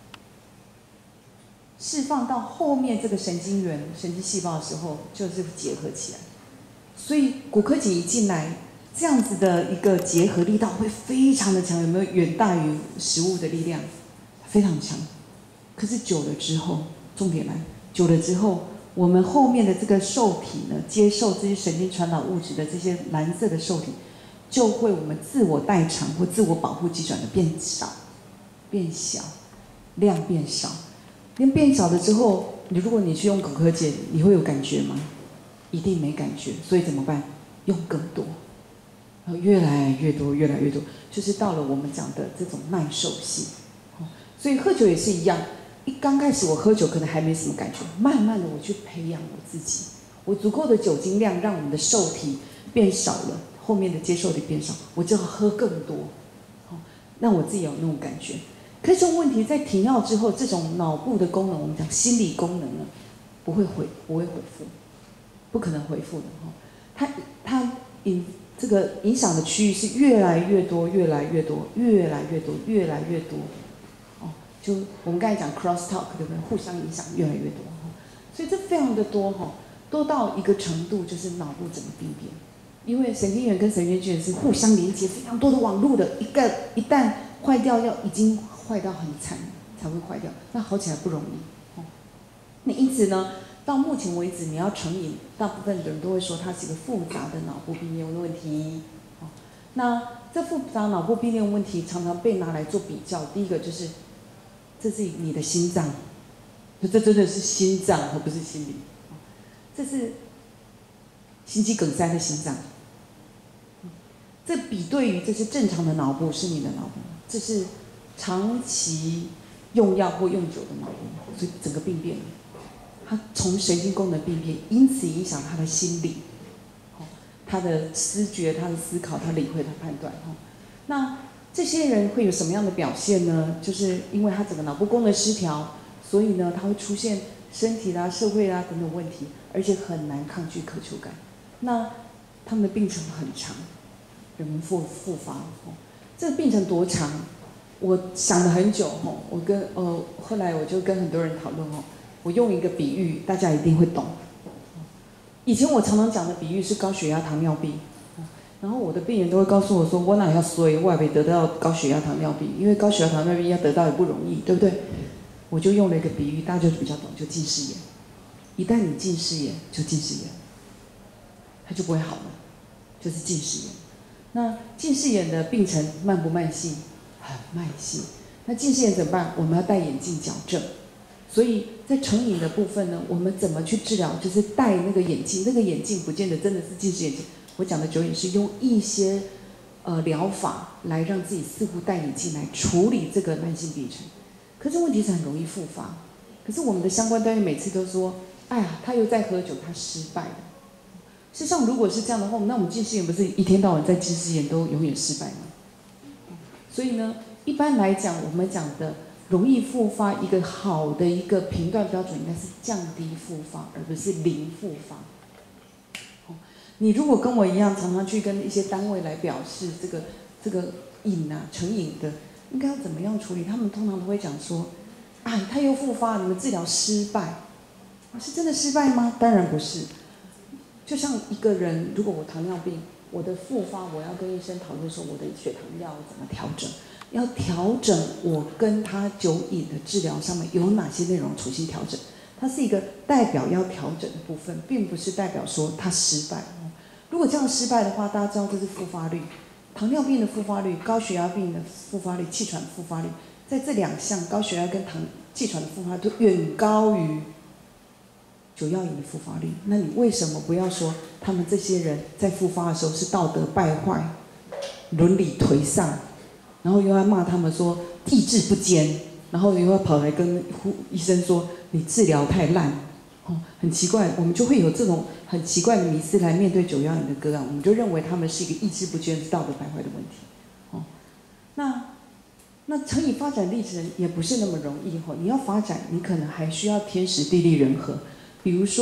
释放到后面这个神经元、神经细胞的时候，就是结合起来。所以古柯碱一进来，这样子的一个结合力道会非常的强，有没有？远大于食物的力量，非常强。可是久了之后，重点来，久了之后，我们后面的这个受体呢，接受这些神经传导物质的这些蓝色的受体，就会我们自我代偿或自我保护机转的变少、变小，量变少。量变少了之后，你如果你去用古柯碱，你会有感觉吗？一定没感觉。所以怎么办？用更多，然后越来越多，越来越多，就是到了我们讲的这种耐受性。所以喝酒也是一样。一刚开始我喝酒可能还没什么感觉，慢慢的我去培养我自己，我足够的酒精量让我们的受体变少了，后面的接受力变少，我就要喝更多，让我自己有那种感觉。可是这种问题在停药之后，这种脑部的功能，我们讲心理功能呢，不会回不会恢复，不可能恢复的哈。它它影这个影响的区域是越来越多，越来越多，越来越多，越来越多。就我们刚才讲 cross talk 对不对？互相影响越来越多，所以这非常的多哈，多到一个程度就是脑部整个病变，因为神经元跟神经元是互相连接非常多的网络的，一个一旦坏掉要已经坏到很惨才会坏掉，那好起来不容易。那因此呢，到目前为止你要成瘾，大部分的人都会说它是一个复杂的脑部病变的问题。那这复杂脑部病变问题常常被拿来做比较，第一个就是。这是你的心脏，这真的是心脏，而不是心理。这是心肌梗塞的心脏。这比对于这是正常的脑部是你的脑部，这是长期用药或用酒的脑部，所以整个病变，它从神经功能病变，因此影响他的心理，他的思觉、他的思考、他理会、他判断。那这些人会有什么样的表现呢？就是因为他整个脑部功能失调，所以呢，他会出现身体啦、社会啦等等问题，而且很难抗拒渴求感。那他们的病程很长，有人复复发。这个病程多长？我想了很久哈，我跟呃后来我就跟很多人讨论哦，我用一个比喻，大家一定会懂。以前我常常讲的比喻是高血压、糖尿病。然后我的病人都会告诉我说，我哪要衰，我也没得到高血压、糖尿病，因为高血压、糖尿病要得到也不容易，对不对？我就用了一个比喻，大家就比较懂，就近视眼。一旦你近视眼，就近视眼，它就不会好了，就是近视眼。那近视眼的病程慢不慢性？很慢性。那近视眼怎么办？我们要戴眼镜矫正。所以在成瘾的部分呢，我们怎么去治疗？就是戴那个眼镜，那个眼镜不见得真的是近视眼镜。我讲的酒瘾是用一些呃疗法来让自己似乎戴眼镜来处理这个慢性病程，可是问题是很容易复发。可是我们的相关单位每次都说，哎呀，他又在喝酒，他失败了。事实上，如果是这样的话，那我们近视眼不是一天到晚在近视眼都永远失败吗？所以呢，一般来讲，我们讲的容易复发，一个好的一个评断标准应该是降低复发，而不是零复发。你如果跟我一样，常常去跟一些单位来表示这个这个瘾啊、成瘾的，应该要怎么样处理？他们通常都会讲说：“啊，他又复发，你们治疗失败。”是真的失败吗？当然不是。就像一个人，如果我糖尿病，我的复发，我要跟医生讨论说我的血糖要怎么调整，要调整我跟他酒瘾的治疗上面有哪些内容重新调整。它是一个代表要调整的部分，并不是代表说他失败。如果这样失败的话，大家知道这是复发率，糖尿病的复发率、高血压病的复发率、气喘的复发率，在这两项高血压跟糖气喘的复发率都远高于酒药瘾的复发率。那你为什么不要说他们这些人在复发的时候是道德败坏、伦理颓丧，然后又要骂他们说意志不坚，然后又要跑来跟医生说你治疗太烂？哦，很奇怪，我们就会有这种很奇怪的迷思来面对酒药瘾的个案，我们就认为他们是一个意志不坚、是道德败坏的问题。哦，那那成瘾发展历程也不是那么容易哈，你要发展，你可能还需要天时地利人和。比如说，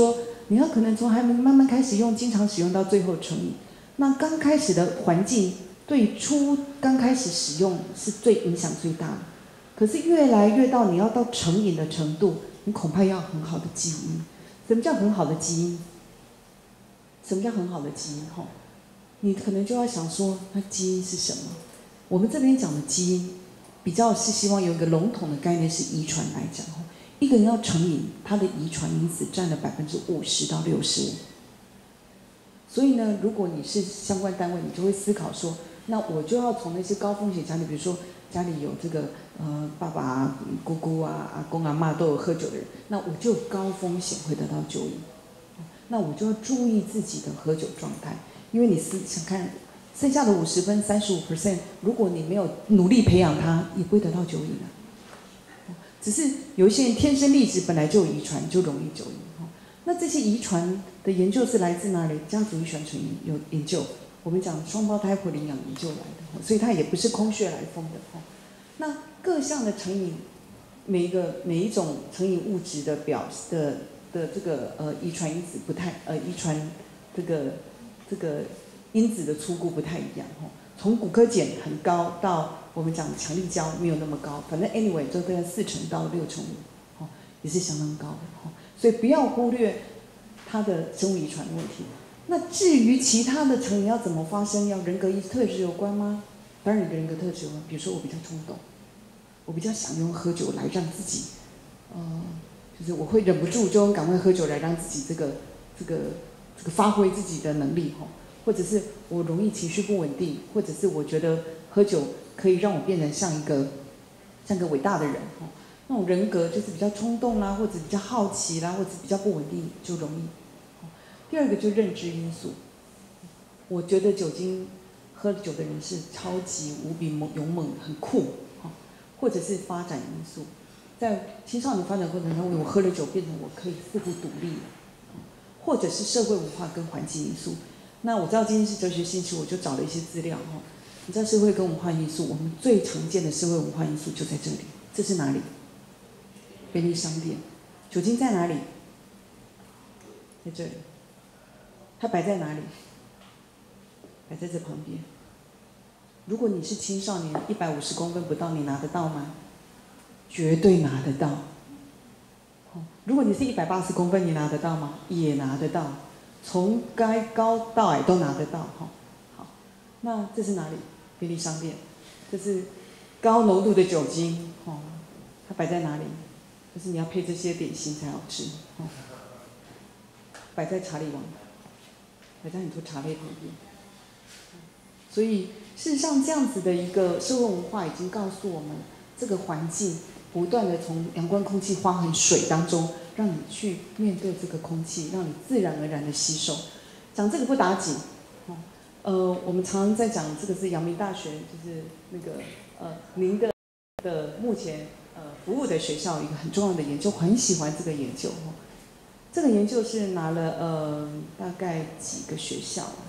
你要可能从还没慢慢开始用，经常使用到最后成瘾。那刚开始的环境对初刚开始使用是最影响最大的，可是越来越到你要到成瘾的程度，你恐怕要很好的基因。什么叫很好的基因？什么叫很好的基因？哈，你可能就要想说，那基因是什么？我们这边讲的基因，比较是希望有一个笼统的概念是遗传来讲，一个人要成瘾，他的遗传因子占了百分之五十到六十五。所以呢，如果你是相关单位，你就会思考说，那我就要从那些高风险家庭，比如说家里有这个呃爸爸啊、姑姑啊、阿公阿嬷都有喝酒的人，那我就高风险会得到酒瘾。那我就要注意自己的喝酒状态，因为你是想看剩下的五十分、三十五 percent， 如果你没有努力培养它，也不会得到酒瘾啊。只是有一些人天生丽质，本来就有遗传，就容易酒瘾。那这些遗传的研究是来自哪里？家族遗传成因有研究，我们讲双胞胎或领养研究来的，所以它也不是空穴来风的。那各项的成瘾，每一个每一种成瘾物质的表的的这个呃遗传因子不太呃遗传这个这个因子的粗估不太一样哈。从骨科碱很高到我们讲强力胶没有那么高，反正 anyway 就大概四成到六成五，哦，也是相当高的哈。所以不要忽略它的生物遗传的问题。那至于其他的成瘾要怎么发生，要人格特质有关吗？当然，人格特质有关。比如说我比较冲动，我比较想用喝酒来让自己，呃，就是我会忍不住就赶快喝酒来让自己这个这个这个发挥自己的能力哈。或者是我容易情绪不稳定，或者是我觉得喝酒可以让我变成像一个像个伟大的人哈。那种人格就是比较冲动啦，或者比较好奇啦，或者比较不稳定，就容易。第二个就认知因素，我觉得酒精喝酒的人是超级无比猛勇猛很酷，或者是发展因素，在青少年发展过程中，我喝了酒变成我可以似乎独立了，或者是社会文化跟环境因素。那我知道今天是哲学星期，我就找了一些资料哈。你知道社会跟文化因素，我们最常见的社会文化因素就在这里，这是哪里？便利商店，酒精在哪里？在这里。它摆在哪里？摆在这旁边。如果你是青少年，一百五十公分不到，你拿得到吗？绝对拿得到。如果你是一百八十公分，你拿得到吗？也拿得到。从该高到矮都拿得到。好，那这是哪里？便利商店。这是高浓度的酒精。它摆在哪里？就是你要配这些点心才好吃，哦，摆在茶里王，摆在很多茶类旁边。所以事实上，这样子的一个社会文化已经告诉我们，这个环境不断的从阳光、空气、花和水当中，让你去面对这个空气，让你自然而然的吸收。讲这个不打紧，哦，呃，我们常常在讲这个是阳明大学，就是那个呃您的的目前。呃，服务的学校一个很重要的研究，很喜欢这个研究哈。这个研究是拿了呃大概几个学校啊，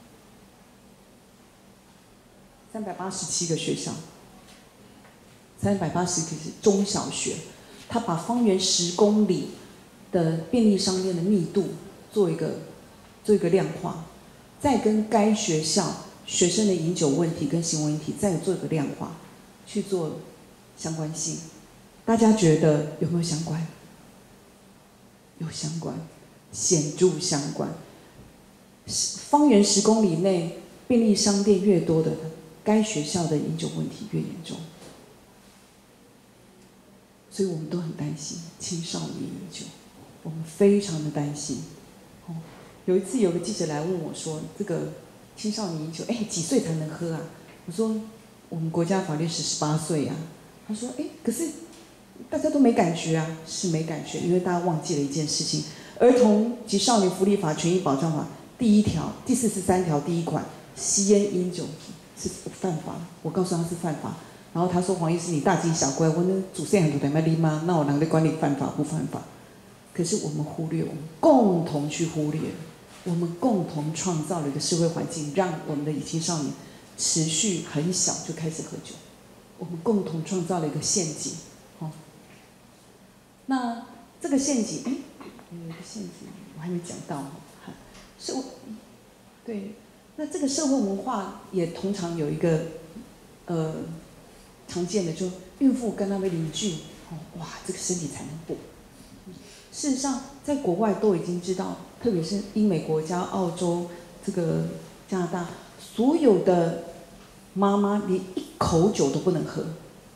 三百八十七个学校，三百八十个是中小学，他把方圆十公里的便利商店的密度做一个做一个量化，再跟该学校学生的饮酒问题跟行为问题再做一个量化，去做相关性。大家觉得有没有相关？有相关，显著相关。方圆十公里内便利商店越多的，该学校的饮酒问题越严重。所以我们都很担心青少年饮酒，我们非常的担心。哦，有一次有个记者来问我说：“这个青少年饮酒，哎，几岁才能喝啊？”我说：“我们国家法律是十八岁啊。”他说：“哎，可是。”大家都没感觉啊，是没感觉，因为大家忘记了一件事情：《儿童及少年福利法权益保障法》第一条第四十三条第一款，吸烟饮酒是犯法。我告诉他是犯法，然后他说：“黄医师，你大惊小怪，我那主持人都在那里吗？那我哪里管你犯法不犯法？”可是我们忽略，我们共同去忽略，我们共同创造了一个社会环境，让我们的青少年持续很小就开始喝酒，我们共同创造了一个陷阱。那这个陷阱，哎，有一个陷阱，我还没讲到哈，社对，那这个社会文化也通常有一个呃常见的，就孕妇跟她的邻居，哦，哇，这个身体才能补。事实上，在国外都已经知道，特别是英美国家、澳洲、这个加拿大，所有的妈妈连一口酒都不能喝，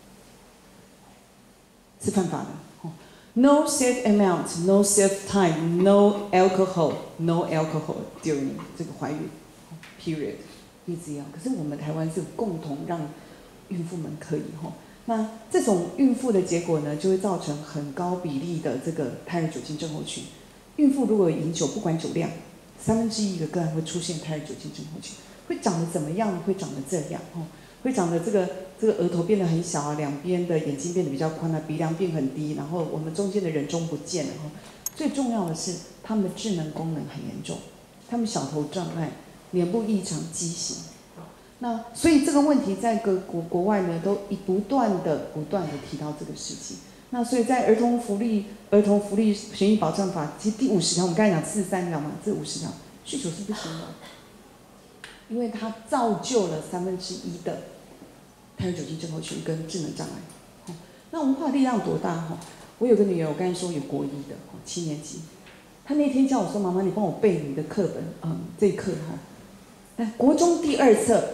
是犯法的。No safe amount, no safe time, no alcohol, no alcohol during 这个怀孕 period， 一直要。可是我们台湾是共同让孕妇们可以哈。那这种孕妇的结果呢，就会造成很高比例的这个胎儿酒精症候群。孕妇如果有饮酒，不管酒量，三分之一的个案会出现胎儿酒精症候群。会长得怎么样？会长得这样哦，会长得这个这个额头变得很小啊，两边的眼睛变得比较宽啊，鼻梁变很低，然后我们中间的人中不见了哈。最重要的是，他们的智能功能很严重，他们小头障碍、脸部异常、畸形。那所以这个问题在各国国外呢，都一不断的不断的提到这个事情。那所以在儿童福利儿童福利权益保障法，其实第五十条，我们刚才讲四十三条嘛，这五十条，酗酒是不行的，因为它造就了三分之一的胎儿酒精症候群跟智能障碍。那文化力量多大哈？我有个女儿，我刚才说有国一的，七年级，她那天叫我说：“妈妈，你帮我背你的课本，嗯，这一课哈。”那国中第二册。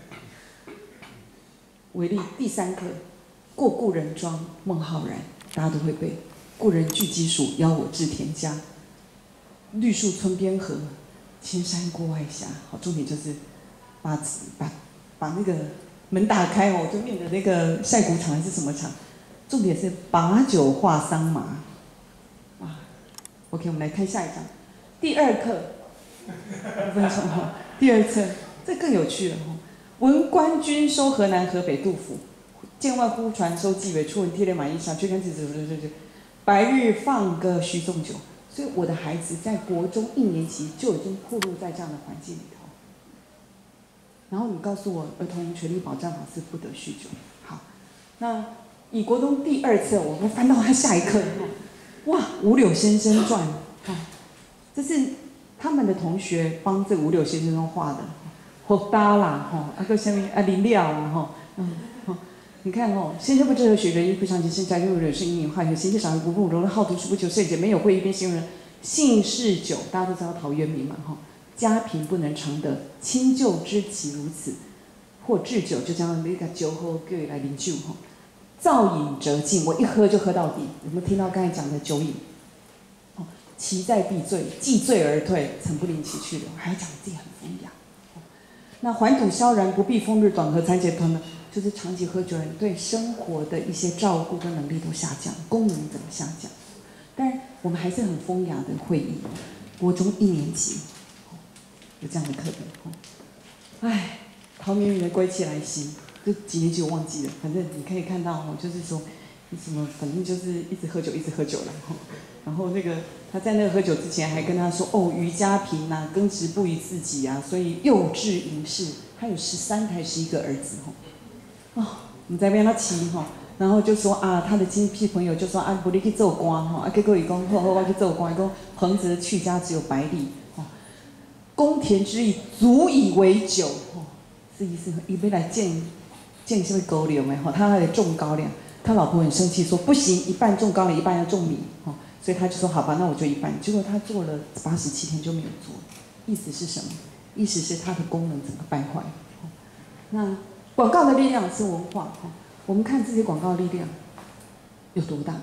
为例，第三课，过故人庄，孟浩然，大家都会背。故人具鸡黍，邀我至田家。绿树村边合，千山过外霞。好，重点就是把把把那个门打开哦，就面的那个晒谷场还是什么场？重点是把酒话桑麻。啊 ，OK， 我们来看下一章，第二课，五分钟哈，第二册，这更有趣了哈。闻官军收河南河北杜甫，见外忽传收蓟尾，初闻涕泪满衣裳，却看自己白日放歌须纵酒。所以我的孩子在国中一年级就已经暴露在这样的环境里头。然后你告诉我，儿童权利保障法是不得酗酒。好，那以国中第二册，我们翻到他下一课，哇，五柳先生传，这是他们的同学帮这五柳先生画的。好大啦，吼，啊个什么啊林料啦，吼，嗯，吼，你看吼，先生不知何学，人亦不详其身，家又有是因名化学，行迹少而不务，容好读书不求甚解，没有会一边形容人性嗜酒，大家都知道陶渊明嘛，吼，家贫不能常得，亲旧知其如此，或置酒就将那个酒后各位来饮酒，吼，造饮辄尽，我一喝就喝到底，有没有听到刚才讲的酒瘾？哦，其在必醉，既醉而退，曾不令其去留，还要讲自己很风雅。那还土萧然，不避风日短，何残解脱呢？就是长期喝酒人对生活的一些照顾跟能力都下降，功能怎么下降？当然，我们还是很风雅的会议，国中一年级有这样的课本。唉，陶渊明的《归期来兮》，这几年级我忘记了，反正你可以看到哦，就是说，什么，反正就是一直喝酒，一直喝酒了。然后那个他在那个喝酒之前还跟他说：“哦，余家贫呐，耕植不于自己啊，所以幼稚淫仕。”他有十三还是一个儿子哈。哦，我们在边他骑哈，然后就说啊，他的亲戚朋友就说啊，不你去做官哈，啊结果伊讲好好我去做官，伊讲彭子的去家只有百里，哦，公田之役足以为酒，哦，是意思伊要来见见什么高粱的哈，他还得种高粱，他老婆很生气说不行，一半种高粱，一半要种米，哦。所以他就说好吧，那我就一半。结果他做了八十七天就没有做，意思是什么？意思是它的功能整个败坏。那广告的力量是文化，我们看这些广告力量有多大？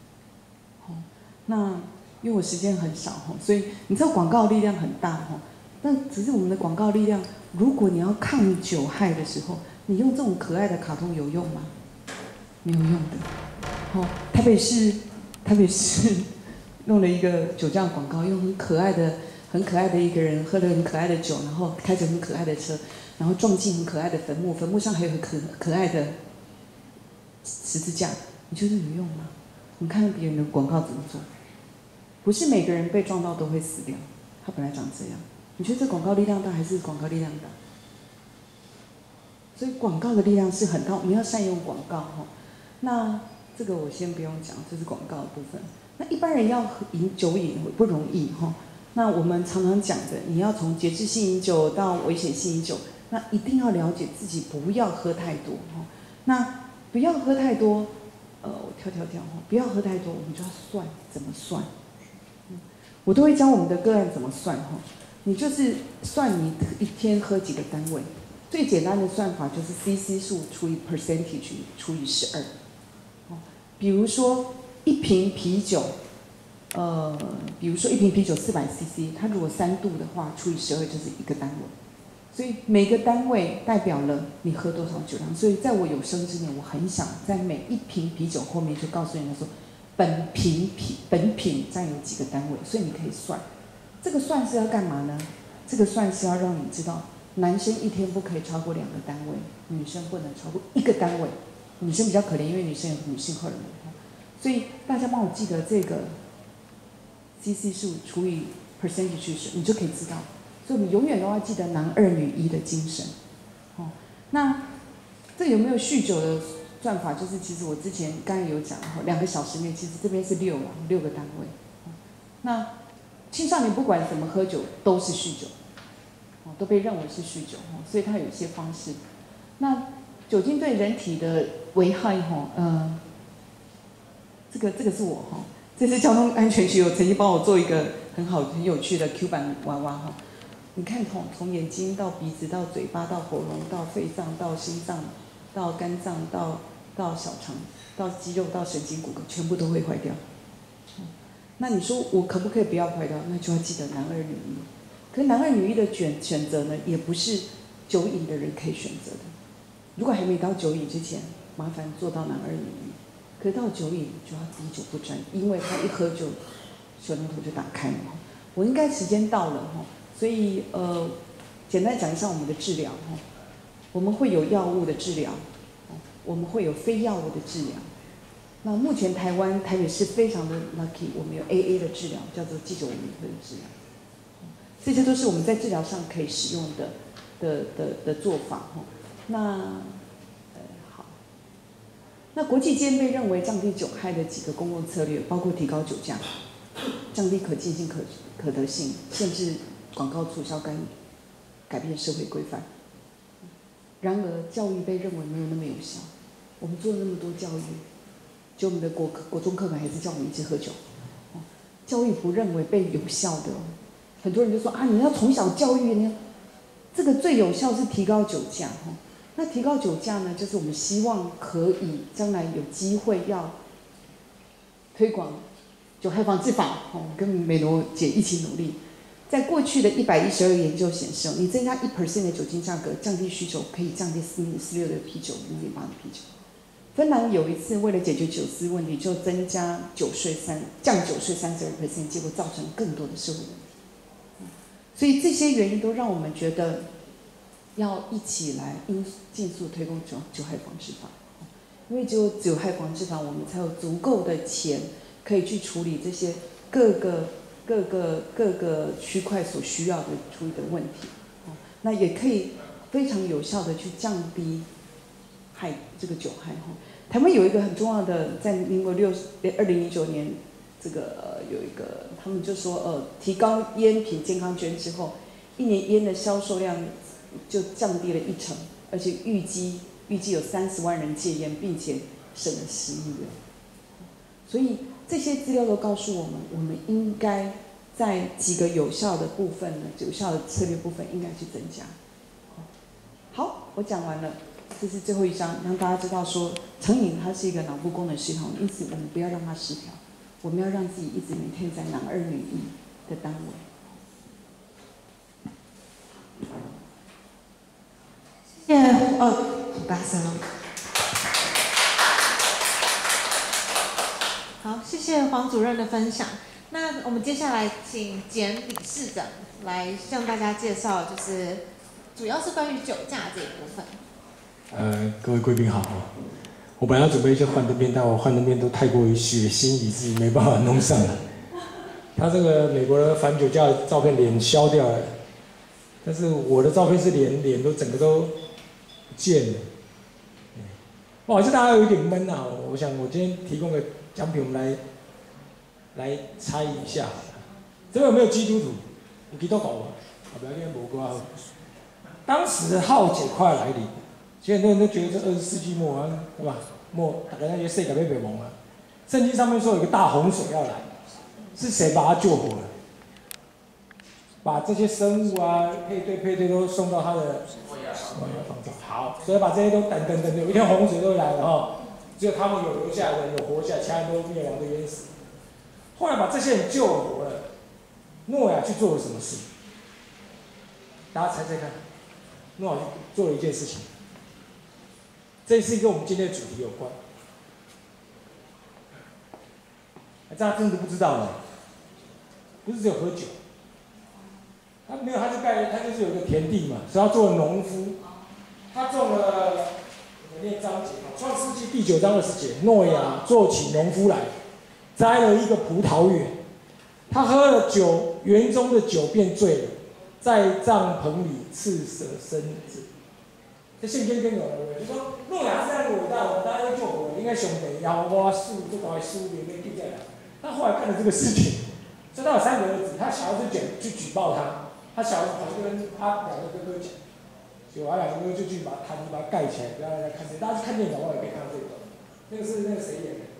那因为我时间很少，所以你知道广告力量很大，但只是我们的广告力量，如果你要抗酒害的时候，你用这种可爱的卡通有用吗？没有用的。哦，台北市，台北市。弄了一个酒酱广告，用很可爱的、很可爱的一个人喝了很可爱的酒，然后开着很可爱的车，然后撞进很可爱的坟墓，坟墓上还有很可可爱的十字架。你觉得有用吗？你看别人的广告怎么做？不是每个人被撞到都会死掉，他本来长这样。你觉得这广告力量大还是广告力量大？所以广告的力量是很大，我们要善用广告哈。那这个我先不用讲，这是广告的部分。那一般人要饮酒瘾不容易哈。 那我们常常讲的，你要从节制性饮酒到危险性饮酒，那一定要了解自己不要喝太多哈。那不要喝太多，呃，我跳跳跳哈，不要喝太多，我们就要算怎么算。嗯，我都会教我们的个案怎么算哈。你就是算你一天喝几个单位，最简单的算法就是 C C 数除以 percentage 除以十二。哦，比如说一瓶啤酒。呃，比如说一瓶啤酒四百 C C， 它如果三度的话，除以十二就是一个单位，所以每个单位代表了你喝多少酒量。所以在我有生之年，我很想在每一瓶啤酒后面就告诉人家说，本瓶啤本品占有几个单位，所以你可以算。这个算是要干嘛呢？这个算是要让你知道，男生一天不可以超过两个单位，女生不能超过一个单位。女生比较可怜，因为女生有女性荷尔蒙，所以大家帮我记得这个。C C 数除以 percentage 你就可以知道，所以我们永远都要记得男二女一的精神。哦，那这有没有酗酒的算法？就是其实我之前刚才有讲，两个小时内其实这边是六了，六个单位。那青少年不管怎么喝酒都是酗酒，哦，都被认为是酗酒，哦，所以它有一些方式。那酒精对人体的危害，哈，呃，这个这个是我哈。这次交通安全局有曾经帮我做一个很好很有趣的 Q 版娃娃哈，你看从从眼睛到鼻子到嘴巴到喉咙到肺脏到心脏到肝脏到到小肠到肌肉到神经骨骼全部都会坏掉。那你说我可不可以不要坏掉？那就要记得男二女一。可是男二女一的选选择呢，也不是酒瘾的人可以选择的。如果还没到酒瘾之前，麻烦做到男二女一。可到酒瘾就要滴酒不沾，因为他一喝酒，小龙头就打开了。我应该时间到了哈，所以呃，简单讲一下我们的治疗哈，我们会有药物的治疗，我们会有非药物的治疗。那目前台湾台北市非常的 lucky， 我们有 A A 的治疗，叫做戒酒无瘾会的治疗。这些都是我们在治疗上可以使用的的的的做法哈。那那国际间被认为降低酒害的几个公共策略，包括提高酒价、降低可进性、可可得性、限制广告促销干预、改变社会规范。然而，教育被认为没有那么有效。我们做了那么多教育，就我们的国国中课本还是叫我们一直喝酒。教育不认为被有效的，很多人就说啊，你要从小教育呢，这个最有效是提高酒价哈。那提高酒价呢，就是我们希望可以将来有机会要推广酒害防治法，哦，跟美罗姐一起努力。在过去的一百一十二个研究显示，你增加一 percent 的酒精价格，降低需求，可以降低四点四六的啤酒、零点八的啤酒。芬兰有一次为了解决酒私问题，就增加酒税三降酒税三十二 percent， 结果造成更多的社会问题。所以这些原因都让我们觉得。要一起来应尽速推动酒酒害防治法，因为只有酒害防治法，我们才有足够的钱可以去处理这些各个各个各个区块所需要的处理的问题，那也可以非常有效的去降低害这个酒害哈。台湾有一个很重要的，在民国六二零零九年，这个呃有一个他们就说呃提高烟品健康捐之后，一年烟的销售量。就降低了一成，而且预计预计有三十万人戒烟，并且省了十亿元。所以这些资料都告诉我们，我们应该在几个有效的部分呢，有效的策略部分应该去增加。好，我讲完了，这是最后一章，让大家知道说，成瘾它是一个脑部功能失调，因此我们不要让它失调，我们要让自己一直每天在男二女一的单位。 谢谢，哦，好大声哦。好，谢谢黄主任的分享。那我们接下来请简理事长来向大家介绍，就是主要是关于酒驾这一部分。 呃，各位贵宾好，我本来要准备一些幻灯片，但我幻灯片都太过于血腥，以至于没办法弄上来。他这个美国的反酒驾的照片脸消掉了，但是我的照片是脸脸都整个都不见了。哇，这大家有一点闷啊！我想我今天提供个奖品，我们来来猜一下。 这边有没有基督徒？有基督徒吗？啊，不要紧，无关好。当时的浩劫快要来临，其实很多人都觉得这二十世纪末啊，对吧？末大概那些世界要灭亡了。圣经上面说有个大洪水要来，是谁把他救活了？把这些生物啊、配对配对都送到他的诺亚方舟。好，所以把这些都等等等，有一天洪水都来了哈，只有他们有留下来的，有活下来，其他人都灭亡的淹死。后来把这些人救活了，诺亚去做了什么事？大家猜猜看，诺亚去做了一件事情，这是跟我们今天的主题有关。大家真的不知道呢，不是只有喝酒。他没有，他就盖，他就是有个田地嘛，所以他做农夫。他种了，我们念章节啊，《创世纪》第九章二十节，诺亚做起农夫来，栽了一个葡萄园。他喝了酒，园中的酒变醉了，在帐篷里刺蛇生子。这圣经跟有的，就说诺亚是这样伟大，我们大家都救活了，应该上帝要我书这个书里面记载了。他后来干了这个事情，所以他有三个儿子，他小儿子举去举报他。他小时候跑去跟他两个哥哥讲，结果他两个哥哥就去把坛子把它盖起来，不要让人家看见。大家去看电影的话也可以看到这个，那个是那个谁演的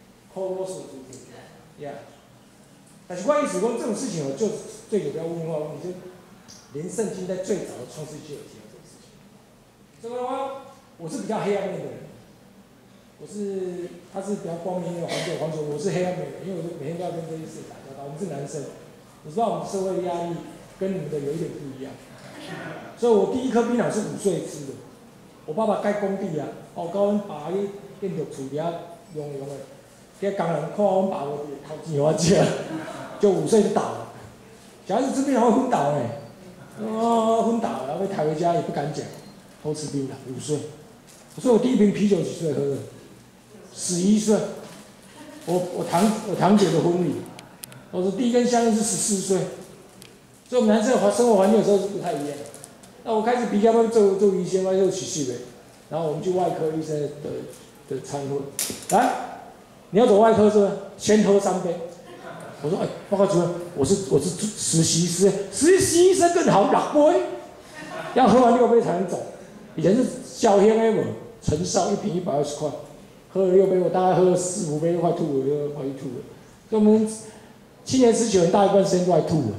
，Colos 主演的 ，Yeah。但是关于子宫这种事情，我就最有不要问的话，你就连圣经在最早的创世纪就有提到这个事情。这个的话，我是比较黑暗面的人，我是他是比较光明的黄酒黄酒，我是黑暗面的，因为我每天都要跟这些事打交道。我们是男生，我知道我们社会压力。跟你们的有一点不一样，所以我第一颗槟榔是五岁吃的。我爸爸盖工地啊，哦，教阮爸去建筑厝底下用用的，迄工人看阮爸无头钱互我食，就五岁就倒了。小孩子吃槟榔会昏倒呢，哦，昏倒了，然后被抬回家也不敢讲，偷吃槟榔，五岁。所以我第一瓶啤酒几岁喝的？十一岁。我我堂我堂姐的婚礼，我的第一根香烟是十四岁。所以我们男生的生活环境有时候是不太一样。那我开始比较做做医生，我就去续呗。然后我们去外科医生的的餐会，来，你要走外科是不是？先喝三杯。我说，哎，报告主任，我是我是实习医生，实习医生更好，六杯，要喝完六杯才能走。以前是小香的嘛，陈少一瓶一百二十块，喝了六杯，我大概喝了四五杯就快吐了，就快吐了。所以我们七年之久，很大一段时间都在吐了。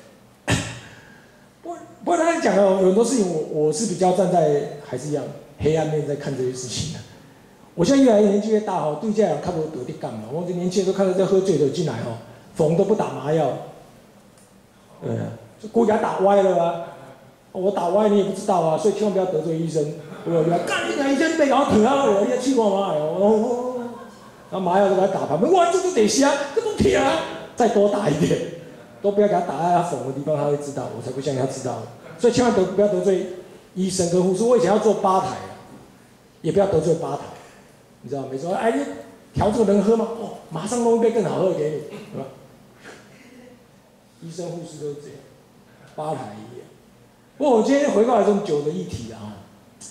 不过刚才讲的有很多事情我，我我是比较站在还是一样黑暗面在看这些事情的。我现在越来越年纪越大哈，对这样看不得的干嘛？我这年轻人都看到在喝醉的进来哈，缝都不打麻药，对啊，就故意给他打歪了啊！我打歪你也不知道啊，所以千万不要得罪医生。我有干你哪医生被搞疼啊！我一去过麻药，哦，然后麻药就给他打旁边，哇，这就得瞎，这种疼啊，再多打一点。都不要给他打在他缝的地方，他会知道，我才不相信他知道。所以千万得不要得罪医生跟护士。我以前要做吧台，也不要得罪吧台，你知道没错？哎，你调这个能喝吗？哦，马上弄一杯更好喝的给你，对吧？医生护士都是这样，吧台一样。不过我今天回过来这种酒的议题啊，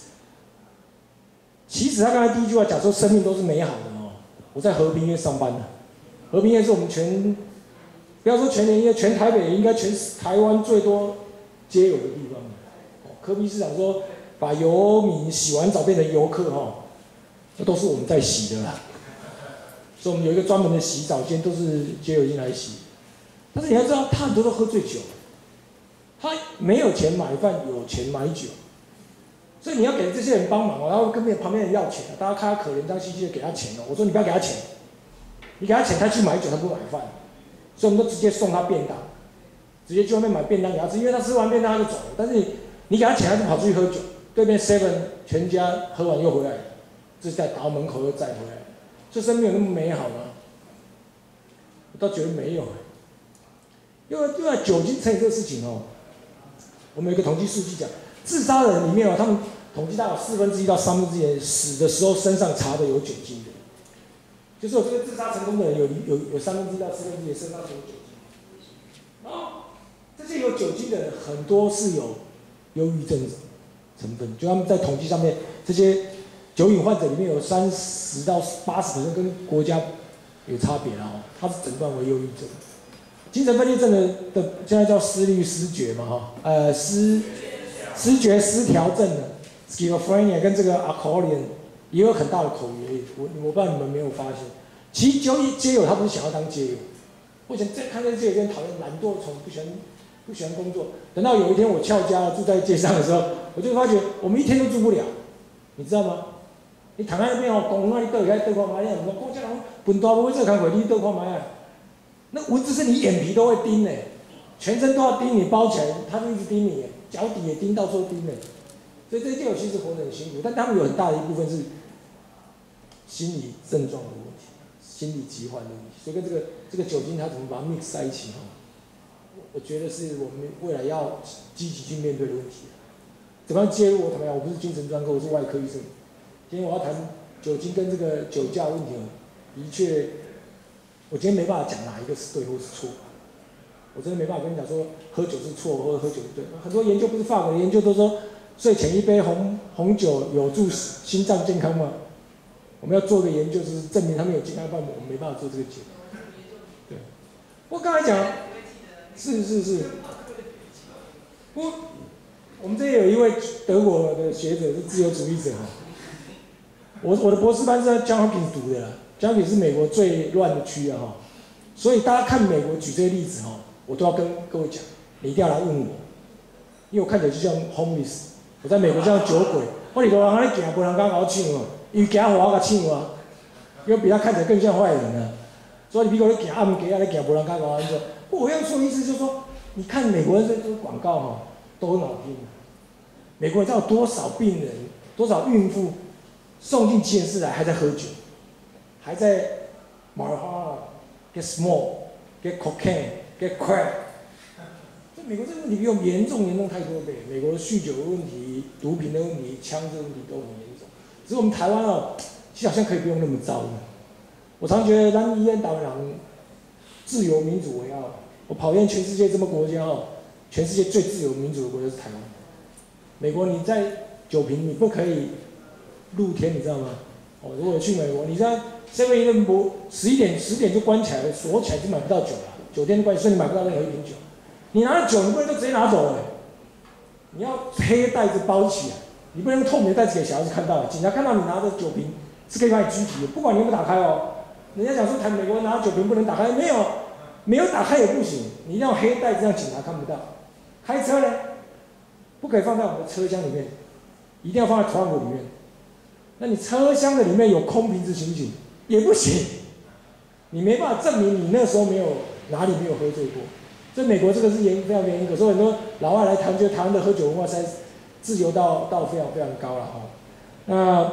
其实他刚才第一句话讲说生命都是美好的哦。我在和平医院上班的，和平医院是我们全。不要说全年，因为全台北应该全台湾最多街友的地方。哦，柯 P 市长说，把游民洗完澡变成游客哈，这都是我们在洗的啦。所以我们有一个专门的洗澡间，都是街友进来洗。但是你要知道，他很多都喝醉酒，他没有钱买饭，有钱买酒，所以你要给这些人帮忙哦，然后跟旁边人要钱，大家看他可怜，脏兮兮的给他钱哦。我说你不要给他钱，你给他钱，他去买酒，他不买饭。所以我们都直接送他便当，直接去外面买便当给他吃，因为他吃完便当他就走了。但是你你给他钱，他就跑出去喝酒，对面 seven 全家喝完又回来，这是在打门口又再回来，这生命有那么美好吗？我倒觉得没有。因为因为酒精成瘾这个事情哦，我们有一个统计数据讲，自杀的人里面哦，他们统计大概有四分之一到三分之一人死的时候身上查的有酒精的。就是我这个自杀成功的人有有有三分之一到四分之一身上是有酒精，然后这些有酒精的人很多是有忧郁症成分，就他们在统计上面，这些酒瘾患者里面有三十到八十%跟国家有差别了哦，他是诊断为忧郁症。 精神分裂症的的现在叫思虑失觉嘛哈，呃失失觉失调症的 schizophrenia 跟这个 accordion 也有很大的口语，我我不知道你们没有发现，其实交街友他不是想要当街友，我以前在看这街友就很讨厌懒惰虫，不喜欢不喜欢工作，等到有一天我翘家了住在街上的时候，我就发觉我们一天都住不了，你知道吗？你躺在那边哦，公那里倒开倒看买啊，我讲这人笨大不会做工课，你倒看买啊，那蚊子是你眼皮都会叮呢，全身都要叮你包起来，它就一直叮你，脚底也叮，到处都叮呢。所以这些街友其实活得很辛苦，但他们有很大的一部分是心理症状的问题，心理疾患的问题。所以跟这个这个酒精它怎么把它 mix 在一起哈，我觉得是我们未来要积极去面对的问题。怎么样介入？我怎么样？我不是精神专科，我是外科医生。今天我要谈酒精跟这个酒驾问题，的确，我今天没办法讲哪一个是对或是错。我真的没办法跟你讲说喝酒是错或者喝酒是对。很多研究不是法国的研究都说。睡前一杯红红酒有助心脏健康吗？我们要做个研究，就是证明他们有健康，不然我们没办法做这个结果。对，我刚才讲，是是是，不，我们这里有一位德国的学者是自由主义者哈。我我的博士班是在 Johns Hopkins 读的啦 ，Johns Hopkins 是美国最乱的区啊哈，所以大家看美国举这些例子哈，我都要跟各位讲，你一定要来问我，因为我看起来就像 homeless。我在美国叫酒鬼，我里头人安尼行，无人敢甲我抢哦，伊行互我甲抢啊，因为比他看起来更像坏人啊。所以你比如你行暗街啊，你行无人敢甲我安做。我要说的意思就是说，你看美国人这这广告哈，都很好听。美国人知道有多少病人、多少孕妇送进急诊室来，还在喝酒，还在 marijuana、get smoke、get cocaine、get crack。美国这个问题比我们严重严重太多倍，美国的酗酒的问题、毒品的问题、枪支的问题都很严重。只是我们台湾哦，其实好像可以不用那么糟的。我常觉得咱依然党人自由民主为傲。我跑遍全世界这么国家哦，全世界最自由民主的国家是台湾。美国你在酒瓶你不可以露天，你知道吗？哦，如果去美国，你在 seven eleven 十一点十点就关起来了，锁起来就买不到酒了，酒店都关起，所以你买不到任何一瓶酒。你拿了酒，你不能就直接拿走哎，你要黑袋子包起来，你不能用透明的袋子给小孩子看到。警察看到你拿着酒瓶，是可以把你拘提的，不管你有没有打开哦。人家讲说台美国人拿酒瓶不能打开，没有，没有打开也不行，你一定要黑袋子让警察看不到。开车呢，不可以放在我们的车厢里面，一定要放在窗户里面。那你车厢的里面有空瓶子行不行？也不行，你没办法证明你那时候没有哪里没有喝醉过。所以美国这个是严非常严格，所以很多老外来谈，觉得台湾的喝酒文化实在自由到到非常非常高了哈。那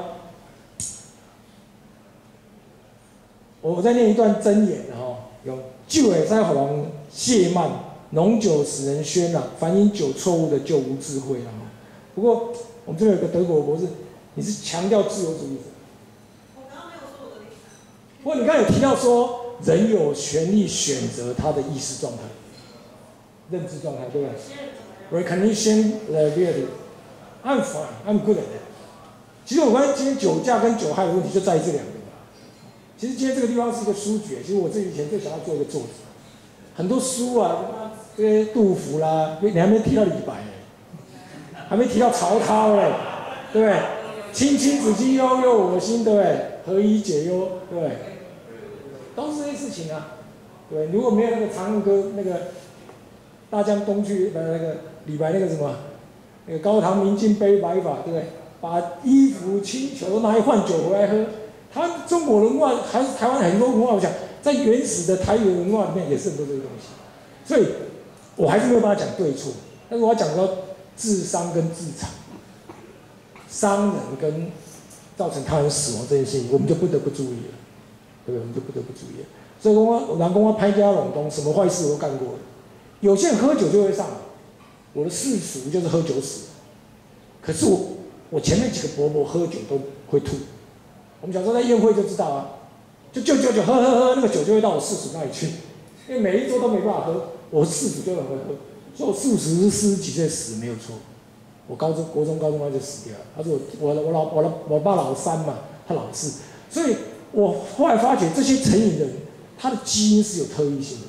我再念一段箴言哈，有酒会使互人懈慢，浓酒使人喧嚷，凡饮酒错误的就无智慧了哈。不过我们这边有个德国博士，你是强调自由主义者。 我刚刚没有说我的立场。 不过你刚才有提到说，人有权利选择他的意识状态。认知状态，对不对 ？Recognition level, I'm fine, I'm good at that。其实我发现今天酒驾跟酒害的问题就在于这两个。其实今天这个地方是一个书局，其实我自己以前最想要做一个作者。很多书啊，这些杜甫啦，你还没提到李白哎，还没提到曹操哎，对不对？青青子衿，悠悠我心，对不对？何以解忧，对不对？都是这些事情啊。对，如果没有那个《长歌》那个。大江东去，呃，那个李白那个什么，那个高堂明镜悲白发，对不对？把衣服、青裘拿来换酒回来喝。他中国文化还是台湾很多文化，我想在原始的台语文化里面也是很多这个东西。所以，我还是没有办法讲对错，但是我要讲到自伤跟自残，伤人跟造成他人死亡这件事情，我们就不得不注意了，对不对？我们就不得不注意了。所以我南宫我拍家拢东，什么坏事我都干过了。有些人喝酒就会上，我的世俗就是喝酒死。可是我我前面几个伯伯喝酒都会吐，我们小时候在宴会就知道啊，就就就就喝喝喝，那个酒就会到我世俗那里去，因为每一桌都没办法喝，我世俗就很会喝，所以我四五十四十几岁死没有错。我高中国中高中他就死掉了，他说我我我老我老我爸老三嘛，他老四，所以我后来发觉这些成瘾人他的基因是有特异性的。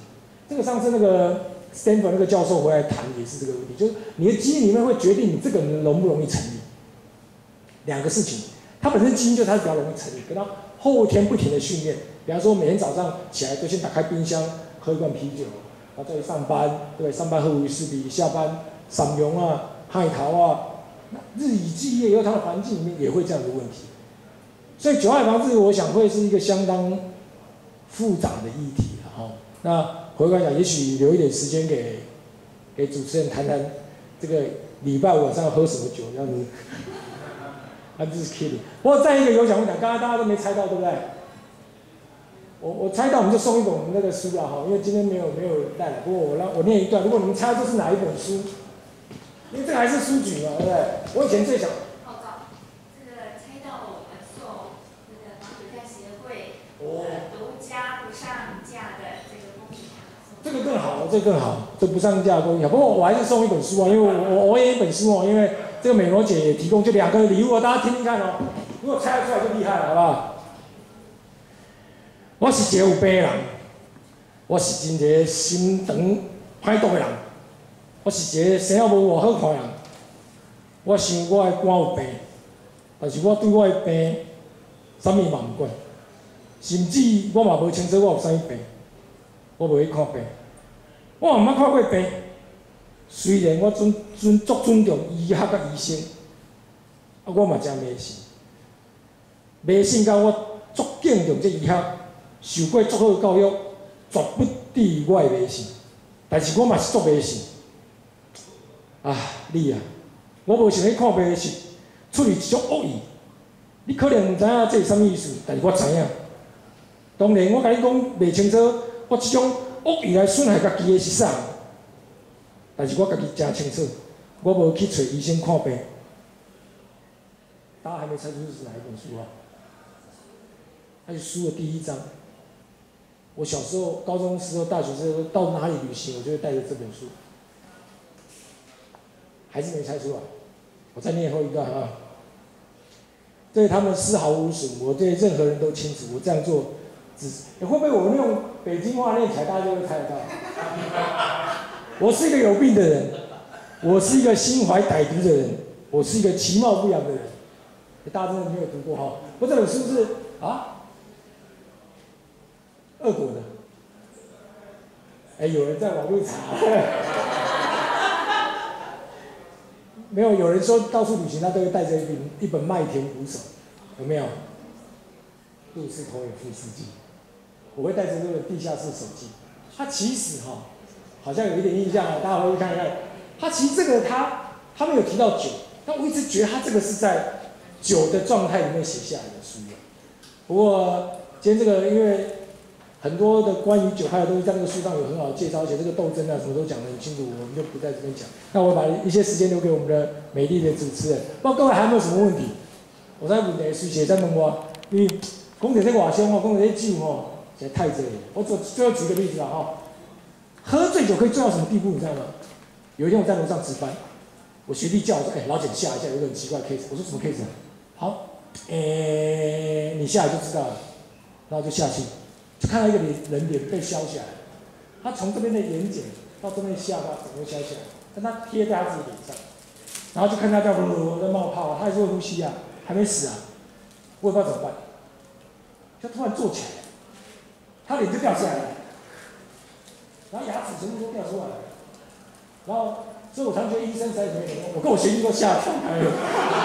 这个上次那个 Stanford 那个教授回来谈也是这个问题，就是你的基因里面会决定你这个人容不容易成立。两个事情，他本身基因就他比较容易成立，跟他后天不停的训练，比方说每天早上起来就先打开冰箱喝一罐啤酒，然后再去上班，对不对？上班喝威士忌，下班赏用啊、海淘啊，日以继夜，以后他的环境里面也会这样的问题。所以久癌防治，我想会是一个相当复杂的议题了哈。那回过来讲，也许留一点时间给给主持人谈谈这个礼拜五晚上要喝什么酒，这样子。I'm just kidding。不过再一个有奖问奖，刚刚大家都没猜到，对不对？我我猜到我们就送一本我们那个书了哈，因为今天没有没有人带来。不过我让我念一段，如果你们猜这是哪一本书，因为这个还是书局嘛，对不对？我以前最想。 报告，这个猜到我们送那个防止干协会哦独家不上架的这个公益卡。 这个更好，这个更好，这不上架的公益卡。不过我还是送一本书啊，因为我我我也一本书哦，因为。这个美罗姐也提供就两个礼物哦，大家听听看哦。如果猜得出来就厉害了，好不好？我是一个有病的人，我是真一个心肠歹毒的人，我是一个生活无偌好看的人。我想我的肝有病，但是我对我的病啥物嘛毋管，甚至我嘛无清楚我有啥物病，我无去看病，我嘛毋捌看过病。虽然我尊尊足尊重医学甲医生，啊，我嘛真迷信，迷信到我足敬重这医学，受过足好的教育，绝不低于我的迷信。但是我嘛是足迷信。啊，你啊，我无想去看病时，出于一种恶意，你可能毋知影这是啥物意思，但是我知影。当然，我甲你讲袂清楚，我即种恶意来损害家己的是啥？但是我家己真清楚，我无去找医生看病。大家还没猜出是哪一本书啊？它是书的第一章。我小时候、高中时候、大学时候到哪里旅行，我就会带着这本书。还是没猜出来，我再念后一段啊。对他们丝毫无损，我对任何人都清楚。我这样做，只会不会我用北京话念起来，大家就会猜得到？我是一个有病的人，我是一个心怀歹毒的人，我是一个其貌不扬的人。大家真的没有读过哈？我这本书是啊，俄国的。哎，有人在网络查，没有？有人说到处旅行，他都会带着一本一本《麦田捕手》，有没有？杜斯妥也夫斯基，我会带着这个地下室手机。它其实哈。好像有一点印象啊，大家回去看一看。他其实这个他他们有提到酒，但我一直觉得他这个是在酒的状态里面写下来的书。不过今天这个因为很多的关于酒害的东西在那个书上有很好的介绍，而且这个斗争啊什么都讲得很清楚，我们就不在这边讲。那我把一些时间留给我们的美丽的主持人。不知道各位还有没有什么问题？我在问题随写在问我，因为讲到这外乡哦，讲到这酒哦，实在太多了。我最最后举个例子啊哈。喝醉酒可以醉到什么地步，你知道吗？有一天我在楼上值班，我学弟叫我说：“哎、欸，老姐下一下，有个很奇怪的 case。”我说：“什么 case 啊？”好，诶、欸，你下来就知道了。然后就下去，就看到一个人脸被削下来，他从这边的眼睑到这边下巴整个削下来，但他贴在他自己脸上，然后就看他在呼呼在冒泡啊，他还是会呼吸啊，还没死啊，我也不知道怎么办。他突然坐起来，他脸就掉下来了。然后牙齿全部都掉出来了，然后，所以我常觉得医生才怎么样，我跟我学弟都吓跳开了。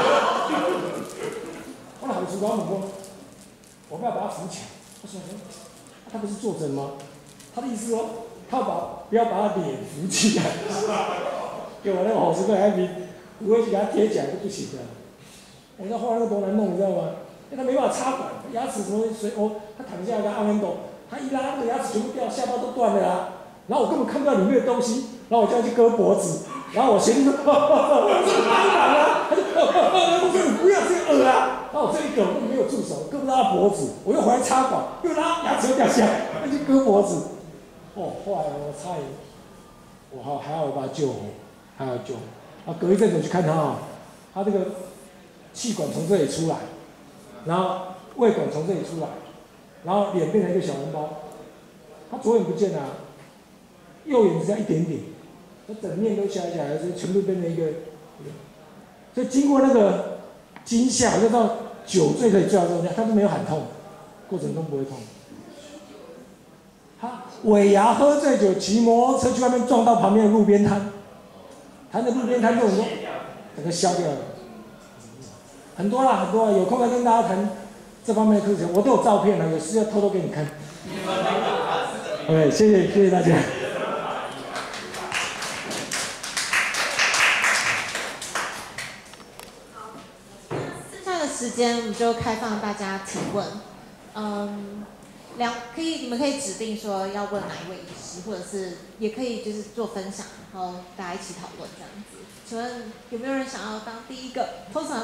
后来我主管问我，我们要把他扶起来。他说：“他不是坐着吗？”他的意思说，他要把不要把他脸扶起来。给我那个好师傅还比扶回去给他贴起来就不行了。我知道后来那个多难弄，你知道吗？因为他没办法插管，牙齿什么水哦，他躺下来跟按按斗，他一拉那个牙齿全部掉，下巴都断了啊。然后我根本看不到里面的东西，然后我就要去割脖子，然后我学弟说：“我是白狼啊！”他就：“我说你不要这个恶啊！”然后我这一割我没有助手，割不到他脖子，我又回来插管，又拉牙齿又掉下来，又去割脖子。哦，后来我差点，我好还好我把他救活，还好救活。啊，隔一阵子我去看他啊，他这个气管从这里出来，然后胃管从这里出来，然后脸变成一个小笼包，他左眼不见了、啊。 右眼只剩一点点，它整面都下下来，所以全部变成一个。所以经过那个惊吓，就到酒醉可以醉到这种，他都没有喊痛，过程中不会痛。他尾牙喝醉酒，骑摩托车去外面撞到旁边的路边摊，他的路边摊这种都整个消掉了。很多啦，很多啦，有空再跟大家谈这方面的课程，我都有照片了，有事要偷偷给你看。OK， 谢谢谢谢大家。 时间我们就开放大家提问，嗯，两可以你们可以指定说要问哪一位医师，或者是也可以就是做分享，然后大家一起讨论这样子。请问有没有人想要当第一个？通常，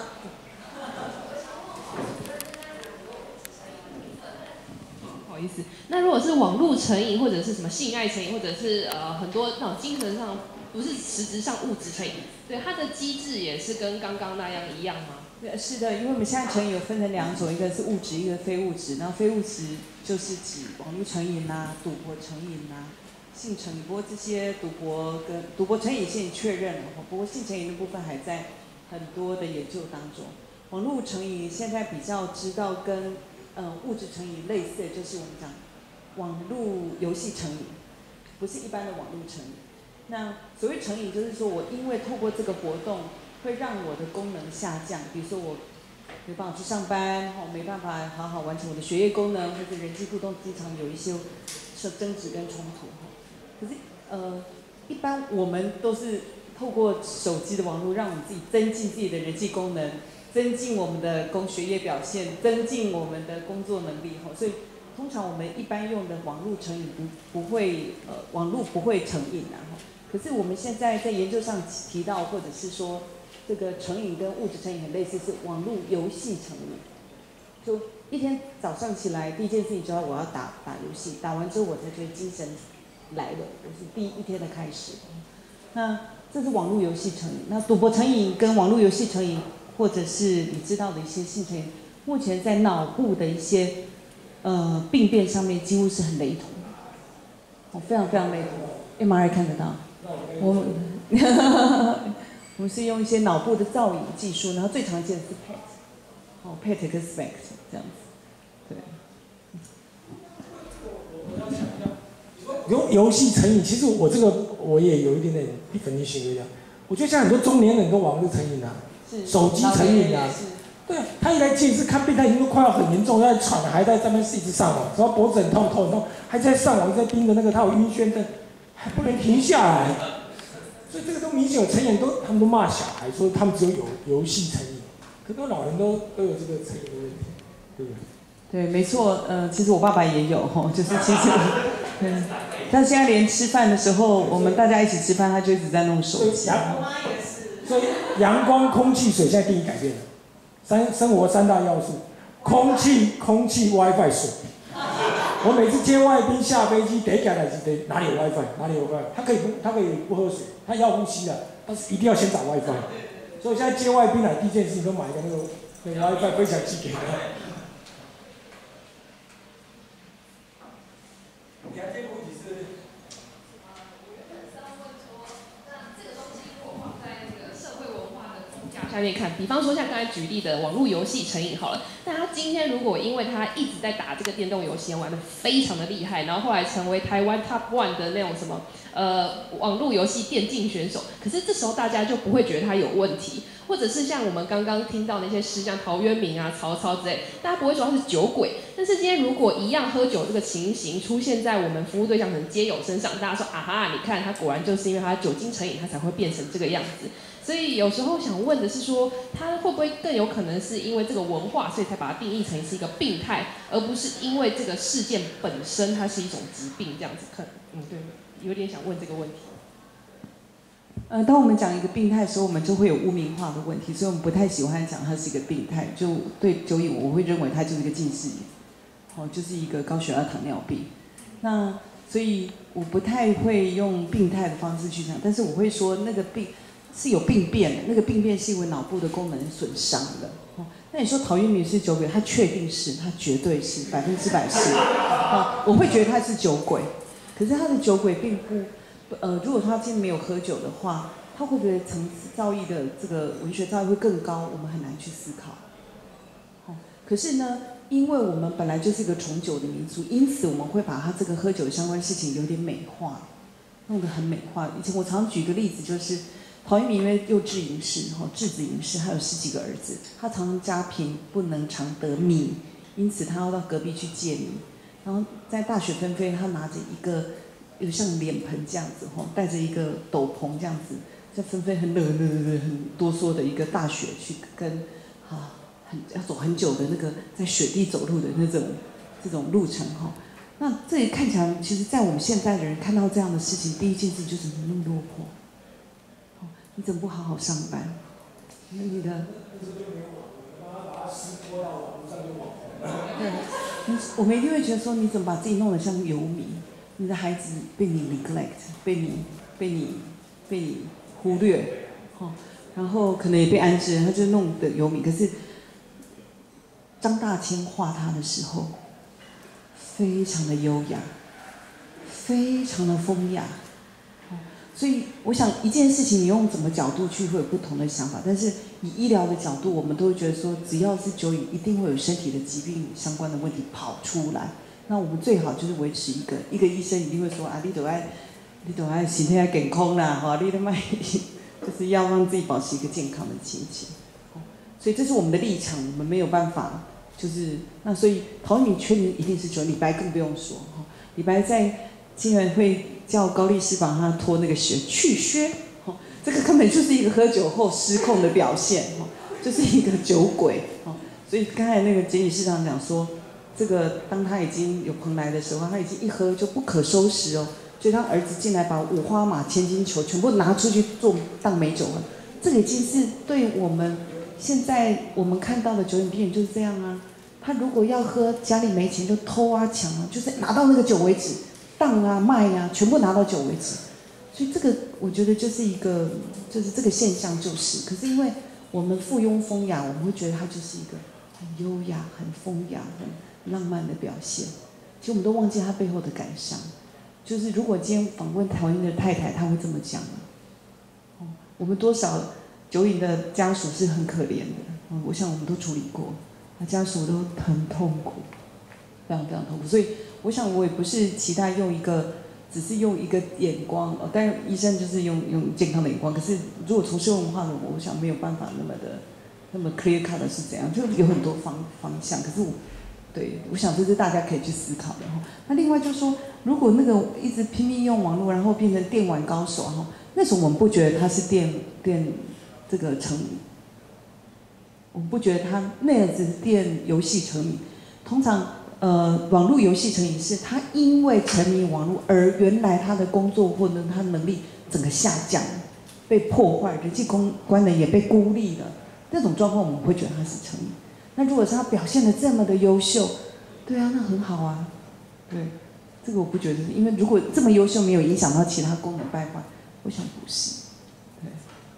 不好意思，那如果是网络成瘾或者是什么性爱成瘾，或者是呃很多那种精神上不是实质上物质成瘾，对它的机制也是跟刚刚那样一样吗？ 是的，因为我们现在成瘾有分成两种，一个是物质，一个非物质。然后非物质就是指网络成瘾啦、赌博成瘾啦、性成瘾。不过这些赌博跟赌博成瘾现在确认了，不过性成瘾的部分还在很多的研究当中。网络成瘾现在比较知道跟呃物质成瘾类似的，就是我们讲网络游戏成瘾，不是一般的网络成瘾。那所谓成瘾，就是说我因为透过这个活动。会让我的功能下降，比如说我没办法去上班，哦，没办法好好完成我的学业功能，或者人际互动经常有一些争执跟冲突。可是呃，一般我们都是透过手机的网络，让我们自己增进自己的人际功能，增进我们的工学业表现，增进我们的工作能力。哈，所以通常我们一般用的网络成瘾不不会呃，网络不会成瘾啊。可是我们现在在研究上提到，或者是说。这个成瘾跟物质成瘾很类似，是网络游戏成瘾。就一天早上起来，第一件事情就是我要打打游戏，打完之后我才觉得精神来了，我是第一天的开始。那这是网络游戏成瘾。那赌博成瘾跟网络游戏成瘾，或者是你知道的一些性成瘾，目前在脑部的一些呃病变上面几乎是很雷同的，哦，非常非常雷同。M R I 看得到，我。我们是用一些脑部的造影技术，然后最常见的是 P E T， 哦 P E T 跟 S P E C T 这样子， 对。游游戏成瘾，其实我这个我也有一点点分析行为的。我觉得像很多中年人跟网络成瘾啊，手机成瘾啊，对啊，他一来见是看病，他已经都快要很严重，在喘，还在这边一直上网，然后脖子很痛，头很痛，还在上网，在盯着那个，他有晕眩症，还不能停下来。所以这个都明显有成瘾，都他们都骂小孩说他们只有游游戏成瘾，可多老人都都有这个成瘾的问题，对不对？ 对，没错，呃，其实我爸爸也有吼，就是其实，嗯，但现在连吃饭的时候，我们大家一起吃饭，他就一直在弄手机。 我妈也是。 所以阳光、空气、水现在定义改变了，三生活三大要素：空气、空气、WiFi、水。我每次接外宾下飞机，第一件代志得哪里有 WiFi， 哪里有 WiFi， 他可以不，他可以不喝水，他要呼吸的，但是一定要先打 WiFi。所以现在接外宾来，第一件事情都买一个那个那个 WiFi 分享器给他。你还这个问题是？ 下面看，比方说像刚才举例的网络游戏成瘾好了，但他今天如果因为他一直在打这个电动游戏，玩得非常的厉害，然后后来成为台湾 Top One 的那种什么呃网络游戏电竞选手，可是这时候大家就不会觉得他有问题，或者是像我们刚刚听到那些诗，像陶渊明啊、曹操之类，大家不会说他是酒鬼。但是今天如果一样喝酒这个情形出现在我们服务对象可能街友身上，大家说啊哈，你看他果然就是因为他酒精成瘾，他才会变成这个样子。所以有时候想问的是说，他会不会更有可能是因为这个文化，所以才把它定义成是一个病态，而不是因为这个事件本身它是一种疾病这样子？可嗯对，有点想问这个问题。 呃，当我们讲一个病态的时候，我们就会有污名化的问题，所以我们不太喜欢讲它是一个病态。就对酒瘾，我会认为它就是一个近视眼，哦，就是一个高血压、糖尿病。那所以我不太会用病态的方式去讲，但是我会说那个病。是有病变的，那个病变是因为脑部的功能损伤的。哦，那你说陶渊明是酒鬼，他确定是，他绝对是，百分之百是。哦，我会觉得他是酒鬼，可是他的酒鬼并不呃，如果他今天没有喝酒的话，他会不会层次造诣的这个文学造诣会更高？我们很难去思考。哦，可是呢，因为我们本来就是一个重酒的民族，因此我们会把他这个喝酒相关事情有点美化，弄得很美化。以前我常举个例子，就是陶渊明因为幼稚吟士，哈，稚子吟士，他有十几个儿子，他常常家贫不能常得米，因此他要到隔壁去借米。然后在大雪纷飞，他拿着一个有像脸盆这样子，哈，带着一个斗篷这样子，在纷飞很冷冷冷很哆嗦的一个大雪去跟啊很要走很久的那个在雪地走路的那种这种路程，哈。那这里看起来，其实，在我们现在的人看到这样的事情，第一件事就是你那么落魄。你怎么不好好上班？那你的，对，我们一定会觉得说，你怎么把自己弄得像游民？你的孩子被你 neglect， 被你被你被你忽略，哦，然后可能也被安置，他就弄得游民。可是张大千画他的时候，非常的优雅，非常的风雅。所以，我想一件事情，你用怎么角度去会有不同的想法。但是以医疗的角度，我们都会觉得说，只要是酒瘾，一定会有身体的疾病相关的问题跑出来。那我们最好就是维持一个，一个医生一定会说啊，你都爱，你都爱身体要健康啦，哈，你都卖，就是要让自己保持一个健康的心情。所以这是我们的立场，我们没有办法，就是那所以陶渊明确实一定是酒，李白更不用说，哈，李白在竟然会叫高力士帮他脱那个靴去靴，哦，这个根本就是一个喝酒后失控的表现，哦，就是一个酒鬼，哦，所以刚才那个简理事长讲说，这个当他已经有朋来的时候，他已经一喝就不可收拾哦，所以他儿子进来把五花马、千金裘全部拿出去做当美酒了，这个已经是对我们现在我们看到的酒瘾病人就是这样啊，他如果要喝，家里没钱就偷啊抢啊，就是拿到那个酒为止。当啊卖啊，全部拿到酒为止，所以这个我觉得就是一个，就是这个现象就是，可是因为我们附庸风雅，我们会觉得它就是一个很优雅、很风雅、很浪漫的表现。其实我们都忘记它背后的感伤，就是如果今天访问陶渊明的太太，她会这么讲啊，哦，我们多少酒瘾的家属是很可怜的，嗯，我想我们都处理过，那家属都很痛苦，非常非常痛苦，所以。我想我也不是期待用一个，只是用一个眼光，哦，但是医生就是用用健康的眼光。可是如果从社会文化的，我想没有办法那么的，那么 clear cut 的是怎样，就有很多方方向。可是我，对，我想这是大家可以去思考的哈。那另外就是说，如果那个一直拼命用网络，然后变成电玩高手哈，那时候我们不觉得他是电电这个成瘾，我们不觉得他那样子电游戏成瘾，通常。呃，网络游戏成瘾是他因为沉迷网络而原来他的工作或者他能力整个下降，被破坏，人际公关能也被孤立了。那种状况我们会觉得他是成瘾。那如果是他表现得这么的优秀，对啊，那很好啊。对，这个我不觉得是，因为如果这么优秀没有影响到其他功能败坏，我想不是。对。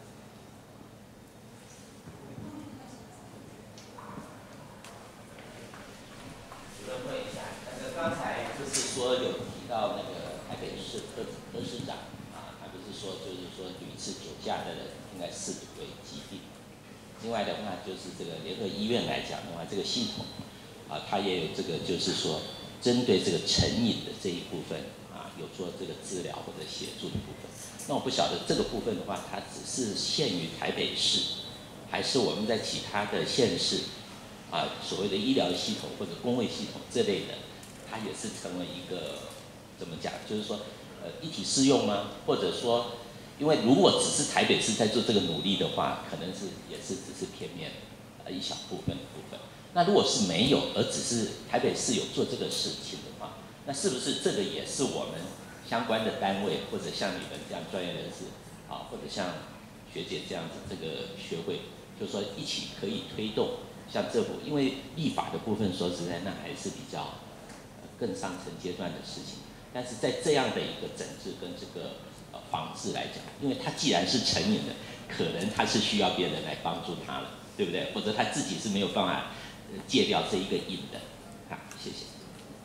刚才就是说有提到那个台北市科科市长啊，他不是说就是说屡次酒驾的人应该视为疾病。另外的话就是这个联合医院来讲的话，这个系统啊，它也有这个就是说针对这个成瘾的这一部分啊，有做这个治疗或者协助的部分。那我不晓得这个部分的话，它只是限于台北市，还是我们在其他的县市啊，所谓的医疗系统或者公卫系统这类的。它也是成为一个怎么讲？就是说，呃，一体适用吗？或者说，因为如果只是台北市在做这个努力的话，可能是也是只是片面，呃，一小部分的部分。那如果是没有，而只是台北市有做这个事情的话，那是不是这个也是我们相关的单位，或者像你们这样专业人士啊，或者像学姐这样子这个学会，就是说一起可以推动，像政府，因为立法的部分说实在，那还是比较。更上层阶段的事情，但是在这样的一个整治跟这个呃防治来讲，因为他既然是成瘾的，可能他是需要别人来帮助他了，对不对？或者他自己是没有办法戒掉这一个瘾的。好，谢谢。 好，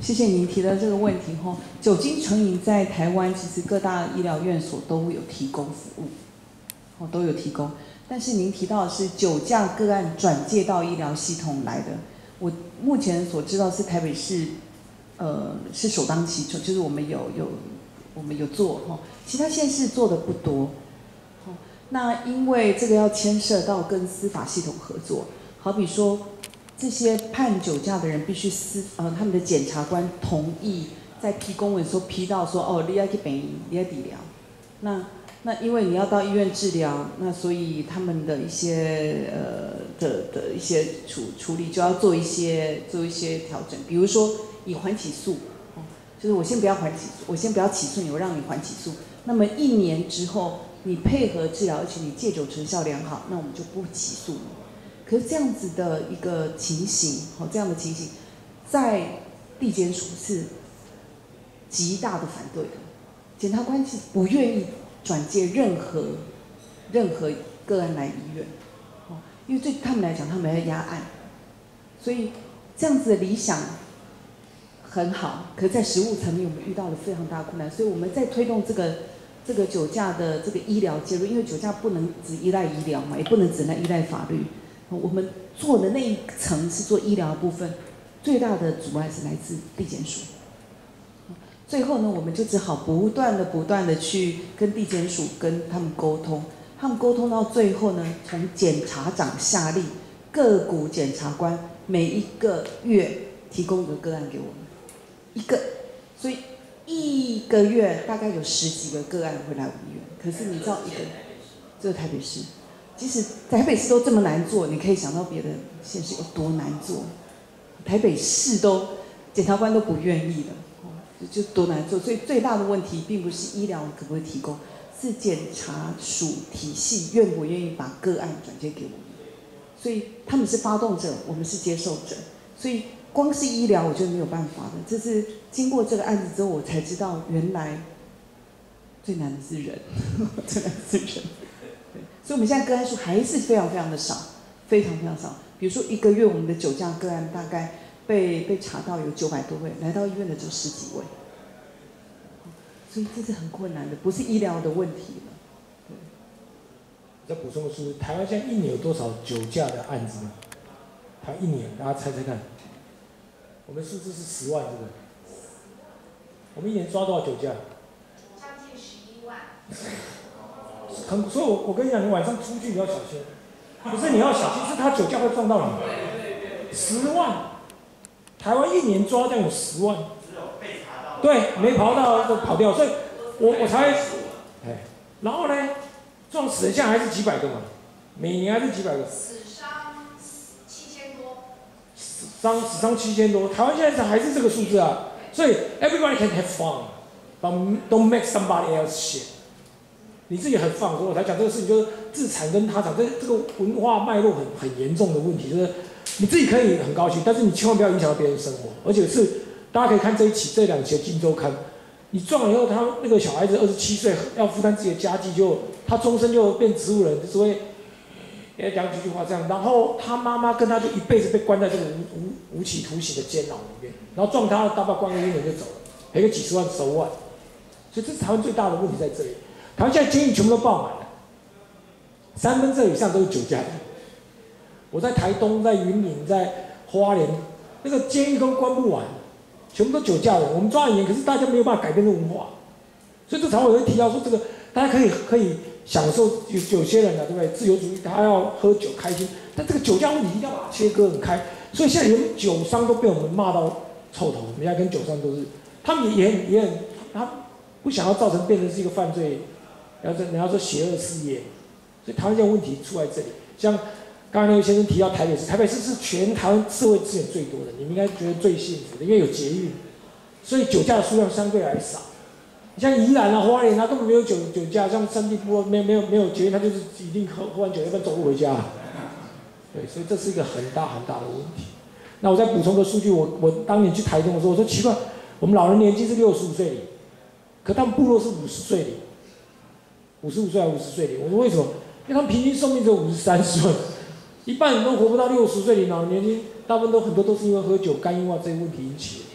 谢谢您提的这个问题哈。酒精成瘾在台湾其实各大医疗院所都有提供服务，哦都有提供。但是您提到的是酒驾个案转介到医疗系统来的，我目前所知道是台北市，呃是首当其冲，就是我们有有我们有做哈，其他县市做的不多。那因为这个要牵涉到跟司法系统合作，好比说。这些判酒驾的人必须司呃他们的检察官同意，在批公文的时候批到说哦你要去病院，你要治疗，那那因为你要到医院治疗，那所以他们的一些呃的的一些处处理就要做一些做一些调整，比如说以缓起诉，哦，就是我先不要缓起诉，我先不要起诉你，我让你缓起诉，那么一年之后你配合治疗，而且你戒酒成效良好，那我们就不起诉你。可是这样子的一个情形，好，这样的情形，在地检署是极大的反对的。检察官是不愿意转介任何任何个案来医院，哦，因为对他们来讲，他们要压案，所以这样子的理想很好，可是在实务层面，我们遇到了非常大的困难，所以我们在推动这个这个酒驾的这个医疗介入，因为酒驾不能只依赖医疗嘛，也不能只能依赖法律。我们做的那一层是做医疗的部分，最大的阻碍是来自地检署。最后呢，我们就只好不断的、不断的去跟地检署跟他们沟通，他们沟通到最后呢，从检察长下令，各股检察官每一个月提供一个个案给我们，一个，所以一个月大概有十几个个案会来我们医院。可是你知道一个，这个台北市。即使台北市都这么难做，你可以想到别的县市有多难做。台北市都检察官都不愿意的，就多难做。所以最大的问题并不是医疗可不可以提供，是检察署体系愿不愿意把个案转接给我们。所以他们是发动者，我们是接受者。所以光是医疗我觉得没有办法的。这是经过这个案子之后，我才知道原来最难的是人，最难的是人。所以我们现在个案数还是非常非常的少，非常非常少。比如说一个月我们的酒驾个案大概被被查到有九百多位，来到医院的就十几位，所以这是很困难的，不是医疗的问题了。 再补充的是，台湾现在一年有多少酒驾的案子呢？台湾一年，大家猜猜看。我们数字是十万，对不对？我们一年抓多少酒驾？ 将近十一万。 很，所以我我跟你讲，你晚上出去你要小心，不是你要小心，是他酒驾会撞到你。十万，台湾一年抓这样有十万，对，没跑到就跑掉，所以我我才，哎，然后呢，撞死人现在还是几百个嘛，每年还是几百个。 死伤七千多。 死伤死伤七千多，台湾现在还是这个数字啊，所以 everybody can have fun，but don't make somebody else shit。你自己很放，所以我才讲这个事情，就是自产跟他产，这这个文化脉络很很严重的问题，就是你自己可以很高兴，但是你千万不要影响到别人生活，而且是大家可以看这一期这两期的《镜周刊》，你撞了以后，他那个小孩子二十七岁要负担自己的家计，就他终身就变植物人，只会也讲几句话这样，然后他妈妈跟他就一辈子被关在这个无无无期徒刑的监牢里面，然后撞他大不了关个一年就走了，赔个几十万手腕，所以这是台湾最大的问题在这里。台湾现在监狱全部都爆满了，三分之二以上都是酒驾的。我在台东、在云林、在花莲，那个监狱都关不完，全部都酒驾的。我们抓很严，可是大家没有办法改变这个文化，所以这才会提到说，这个大家可以可以享受，有有些人啊，对不对？自由主义他要喝酒开心，但这个酒驾问题一定要把它切割很开。所以现在连酒商都被我们骂到臭头，我们现在跟酒商都是，他们也很也很，他不想要造成变成是一个犯罪。然后说，然后说邪恶事业，所以台湾这个问题出在这里。像刚才那位先生提到台北市，台北市是全台湾社会资源最多的，你们应该觉得最幸福的，因为有捷运，所以酒驾的数量相对来少。你像宜兰啊、花莲啊，根本没有酒酒驾，像三地部没有没有没有捷运，他就是一定喝喝完酒要不然走路回家。对，所以这是一个很大很大的问题。那我再补充个数据，我我当年去台东的时候，我说奇怪，我们老人年纪是六十五岁里，可他们部落是五十岁里。五十五岁还五十岁里，我说为什么？因为他们平均寿命只有五十三岁，一半人都活不到六十岁里，老年轻大部分都很多都是因为喝酒、肝硬化这些问题引起的。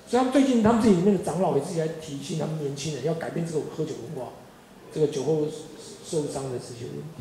所以他们最近他们自己里面的长老也自己在提醒他们年轻人要改变这个喝酒文化，这个酒后受伤的这些问题。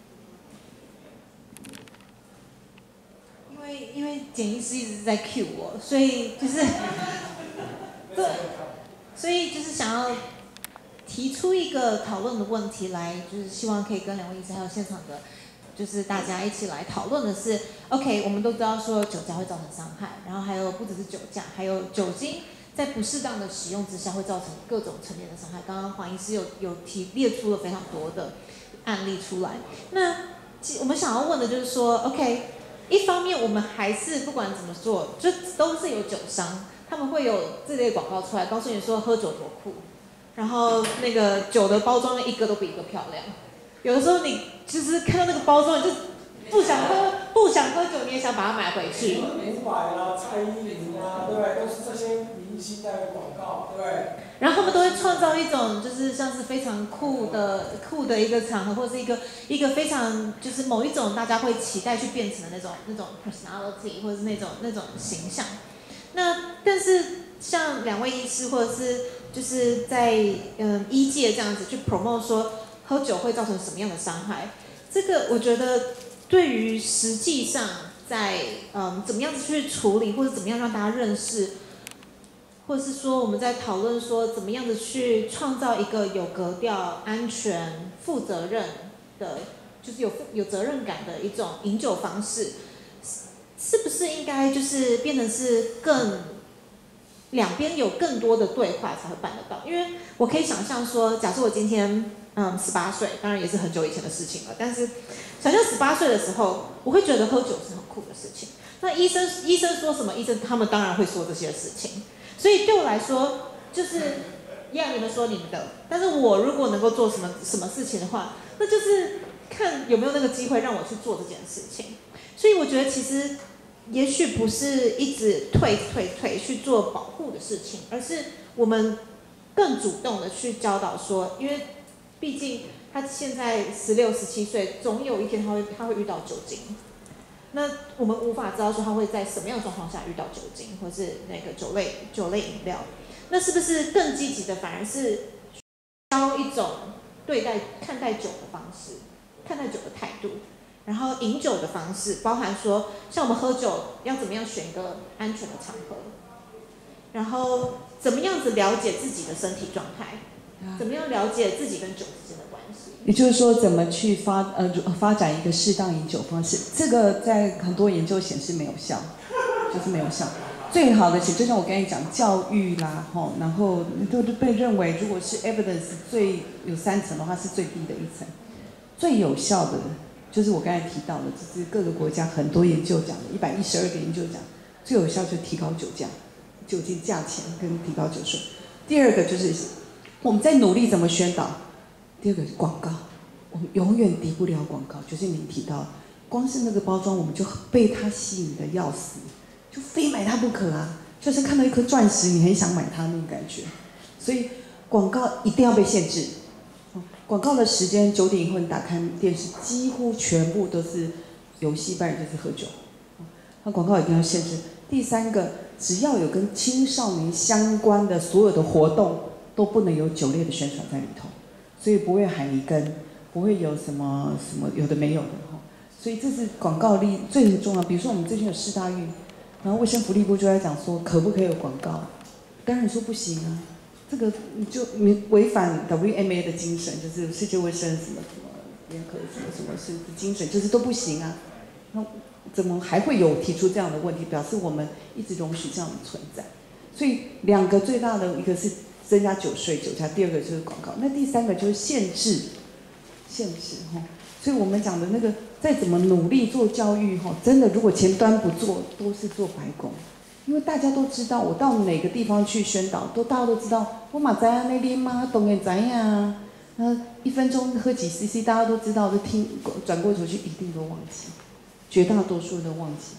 因为因为简医师一直在 cue 我，所以就是对，所以就是想要提出一个讨论的问题来，就是希望可以跟两位医师还有现场的，就是大家一起来讨论的是 ，OK， 我们都知道说酒驾会造成伤害，然后还有不只是酒驾，还有酒精在不适当的使用之下会造成各种层面的伤害。刚刚黄医师有有提列出了非常多的案例出来。那我们想要问的就是说 ，OK， 一方面我们还是不管怎么做，就都是有酒商，他们会有这类广告出来，告诉你说喝酒多酷，然后那个酒的包装一个都比一个漂亮。有的时候你就是看到那个包装，你就不想喝，不想喝酒，你也想把它买回去。 伍佰啦、蔡依林啊，对不对？都是这些明星在的广告，对不对？ 然后他们都会创造一种就是像是非常酷的酷的一个场合，或者是一个一个非常就是某一种大家会期待去变成的那种那种 personality， 或者是那种那种形象。那但是像两位医师或者是就是在嗯医界这样子去 promote 说喝酒会造成什么样的伤害，这个我觉得对于实际上在嗯怎么样子去处理，或者怎么样让大家认识。或者是说我们在讨论说怎么样子去创造一个有格调、安全、负责任的，就是有有责任感的一种饮酒方式，是不是应该就是变成是更两边有更多的对话才会办得到？因为我可以想象说，假设我今天嗯十八岁，当然也是很久以前的事情了，但是想象十八岁的时候，我会觉得喝酒是很酷的事情。那医生医生说什么，医生他们当然会说这些事情。所以对我来说，就是让你们说你们的，但是我如果能够做什么什么事情的话，那就是看有没有那个机会让我去做这件事情。所以我觉得其实也许不是一直退退退去做保护的事情，而是我们更主动的去教导说，因为毕竟他现在十六、十七岁，总有一天他会他会遇到酒精。那我们无法知道说他会在什么样的状况下遇到酒精，或是那个酒类酒类饮料。那是不是更积极的，反而是教一种对待看待酒的方式，看待酒的态度，然后饮酒的方式，包含说像我们喝酒要怎么样选一个安全的场合，然后怎么样子了解自己的身体状态，怎么样了解自己跟酒之间的关系。 也就是说，怎么去发呃发展一个适当饮酒方式？这个在很多研究显示没有效，就是没有效。最好的，就像我跟你讲，教育啦，吼，然后都被认为，如果是 evidence 最有三层的话，是最低的一层。最有效的，就是我刚才提到的，就是各个国家很多研究讲的，一百一十二个研究讲，最有效就是提高酒价、酒精价钱跟提高酒税。第二个就是我们在努力怎么宣导。第二个是广告，我们永远敌不了广告，就是您提到，光是那个包装我们就被它吸引的要死，就非买它不可啊！就是看到一颗钻石，你很想买它那种感觉。所以广告一定要被限制。广告的时间九点以后，你打开电视，几乎全部都是游戏，不然就是喝酒。那广告一定要限制。第三个，只要有跟青少年相关的所有的活动，都不能有酒类的宣传在里头。所以不会喊一根，不会有什么什么有的没有的哈，所以这是广告力最重要。比如说我们最近有世大运，然后卫生福利部就在讲说可不可以有广告，当然说不行啊，这个你就你违反 W M A 的精神，就是世界卫生什么什么联合什么什么是精神，就是都不行啊。那怎么还会有提出这样的问题？表示我们一直容许这样的存在。所以两个最大的一个是增加酒税、酒驾，第二个就是广告，那第三个就是限制，限制哈。所以我们讲的那个，再怎么努力做教育哈，真的如果前端不做，都是做白工。因为大家都知道，我到哪个地方去宣导，都大家都知道，我马在啊那边吗？懂也怎样？那一分钟喝几 C C， 大家都知道，就听转过头去一定都忘记，绝大多数都忘记。